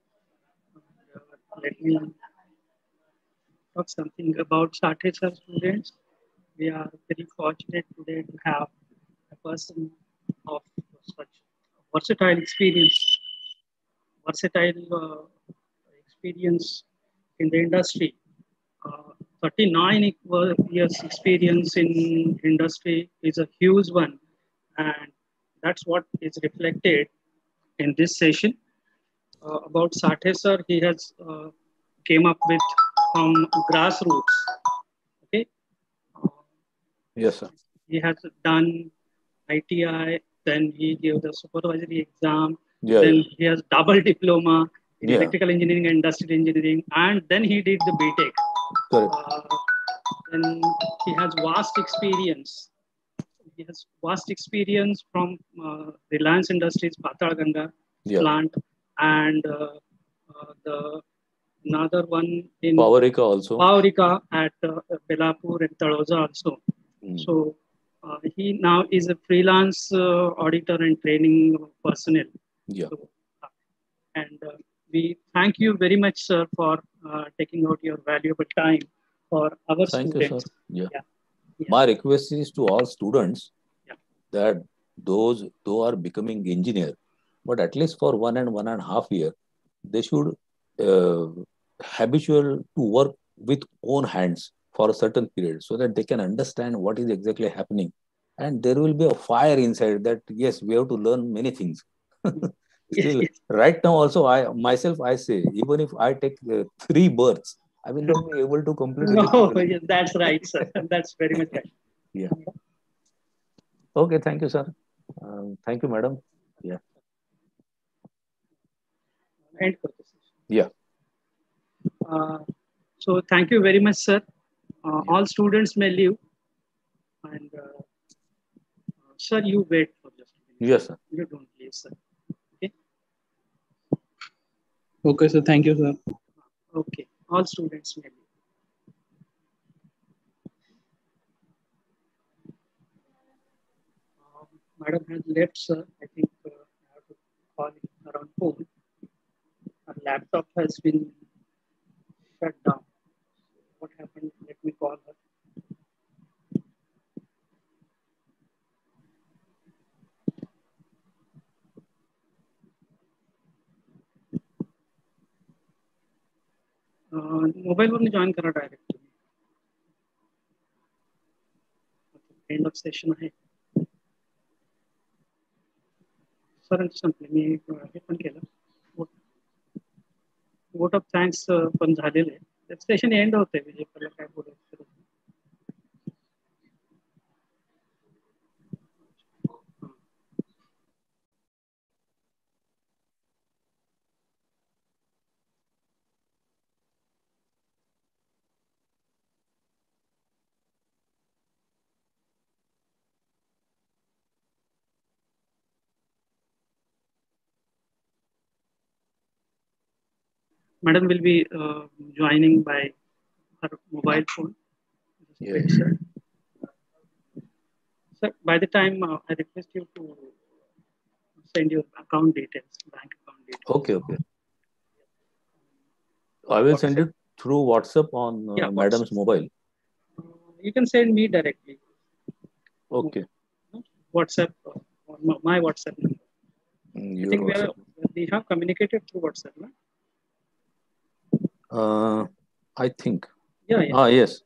Let me talk something about Sathe sir students. We are very fortunate today to have a person of such versatile experience, versatile uh, experience in the industry. Uh, thirty-nine years experience in industry is a huge one, and that's what is reflected in this session. Uh, about Sathe sir, he has uh, came up with from grassroots. Okay. Uh, yes, sir. He has done I T I, then he gave the supervisory exam, yeah, then yeah. he has double diploma in yeah. electrical engineering and industrial engineering, and then he did the B Tech. Correct. Uh, then he has vast experience. He has vast experience from uh, Reliance Industries, Patalganga yeah. plant, and uh, uh, the another one in Powerika also. Powerika at uh, Belapur and Taloja also. Mm. So uh, he now is a freelance uh, auditor and training personnel. Yeah. So, uh, and uh, we thank you very much, sir, for uh, taking out your valuable time for our thank students. You, sir. Yeah. Yeah. Yeah. My request is to all students yeah. that those who are becoming engineer, but at least for one and one and a half year, they should uh, habitual to work with own hands for a certain period so that they can understand what is exactly happening. And there will be a fire inside that, yes, we have to learn many things. Still, yes. right now also, I myself, I say, even if I take uh, three births, I will not be able to complete it. No, yes, that's right, sir. That's very much right. Yeah. Okay, thank you, sir. Um, thank you, madam. Yeah. End for this. Yeah. Uh, so thank you very much, sir. Uh, yeah. All students may leave. And uh, sir, you wait for just a minute. Yes, sir. You don't leave, sir. Okay. Okay, sir. Thank you, sir. Okay. All students may leave. Um, Madam has left, sir. I think uh, I have to call him around phone. Her laptop has been shut down. What happened? Let me call her. Mobile वरून join करा direct end of session आहे sir संपले मी हे पण केलं vote of thanks पण झालेलं आहे सेशन एंड होते विजयला काय बोलायचं Madam will be uh, joining by her mobile phone. Yes. Sir. Sir, by the time uh, I request you to send your account details, bank account details. Okay, okay. I will WhatsApp. send it through WhatsApp on uh, yeah, Madam's WhatsApp. mobile. Uh, you can send me directly. Okay. WhatsApp, uh, my WhatsApp number. Mm, I think we, are, we have communicated through WhatsApp, no? Uh, I think. Yeah, yeah. Ah, yes.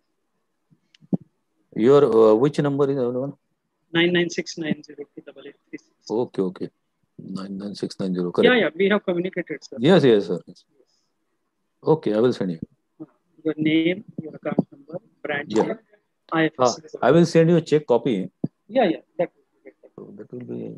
Your uh, which number is available? Nine nine six nine zero two eight eight three six. Okay, okay. Nine nine six nine zero. Yeah, yeah. We have communicated, sir. Yes, yes, sir. Yes. Okay, I will send you. Your name, your account number, branch yeah. name, I F S C. Ah, I will send you a check copy. Yeah, yeah. That will be better. So that will be.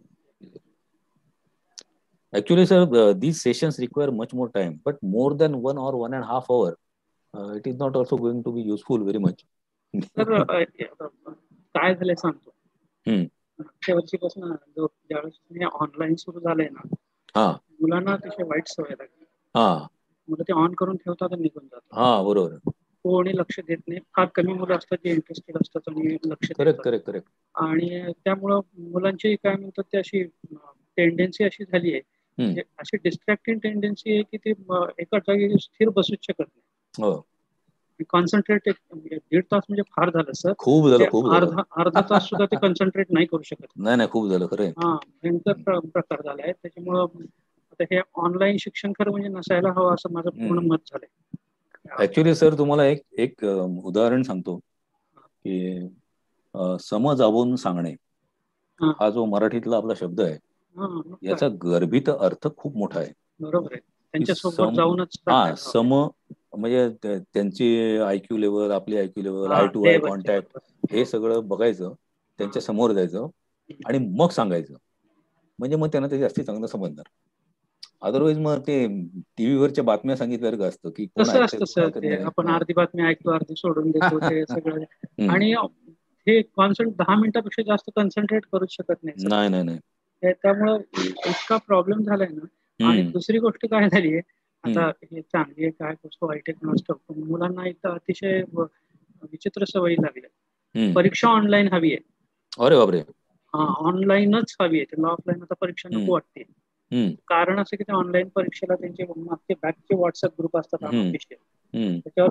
Actually, sir, uh, these sessions require much more time, but more than one or one and a half hour, uh, it is not also going to be useful very much. Sir, काय झालंय सांगतो त्या वर्षीपासून ज्यावेळेस online सुरू झालंय ना मुलांना अतिशय वाईट सवय लागली मुलं ते ऑन करून ठेवतात आणि निघून जातात. हा बरोबर. कोणी लक्ष देत नाही. फार कमी मुलं असतात जे इंटरेस्टेड असतात आणि लक्ष करेक्ट देतात. Correct correct. आणि त्यामुळं मुलांची काय म्हणतात ते अशी टेंडन्सी अशी झाली आहे, म्हणजे अशी डिस्ट्रॅक्टिंग टेंडन्सी आहे की ते अं, एका जागी स्थिर बसूच शकत नाही. हो कॉन्सन्ट्रेट दीड तास म्हणजे फार झालं सर. खूप झालं ते खूप झालं. अर्धा अर्धा तास सुद्धा ते कॉन्सन्ट्रेट नाही करू शकत. नाही नाही खूप झालं खरं. हा भयंकर प्र- प्रकार झालाय. त्याच्यामुळं आता हे ऑनलाईन शिक्षण खरं म्हणजे नसायला हवं असं माझं पूर्ण मत झालंय. ऍक्च्युली सर तुम्हाला एक एक अं, उदाहरण सांगतो की अं, समजावून सांगणे हा जो मराठीतला आपला शब्द आहे हा, मग काय? याचा गर्भित अर्थ खूप मोठा आहे. बरोबर आहे. की त्यांच्यासोबत सम जाऊनच हा सांगायला हवं. सम म्हणजे त्या- त्यांची आयक्यू लेवल आपली आयक्यू लेवल हा, आय टू आय level चे कॉन्टॅक्ट बरोबर. हे सगळं बघायचं, त्यांच्या समोर जायचं आणि मग सांगायचं. म्हणजे मग त्यांना ते जास्ती चांगलं समजणार. अदरवाईज मग ते टीव्हीवरच्या बातम्या सांगितल्यासारखं असतं की कोण तसं ऐकतंय असतं कोण सर ऐकत ते. नाही. आपण हा. अर्धी बातमी ऐकतो अर्धी सोडून देतो ते सगळं. हम्म. आणि हे कॉन्सन्ट्रेट दहा मिनिटापेक्षा जास्त कॉन्सन्ट्रेट करूच शकत नाही सर. नाही नाही नाही. त्या- त्यामुळं इतका प्रॉब्लेम झालाय ना. आणि हम्म. दुसरी गोष्ट काय झालीये, आता हम्म. हे चांगली आहे काय गोष्ट वाईट आहे कोणास ठाऊक. पण मुलांना एक अतिशय व- विचित्र सवयी लागल्या. हम्म. परीक्षा ऑनलाईन हवी आहे. अरे बापरे. हा ऑनलाईनच हवी आहे. त्याला ऑफलाईन आता परीक्षा नको हम्म. वाटते. हम्म. कारण असं की त्या ऑनलाईन परीक्षेला त्यांचे मागचे बॅकचे व्हॉट्सअप ग्रुप असतात हम्म. अनऑफिशियल. हम्म. त्याच्यावर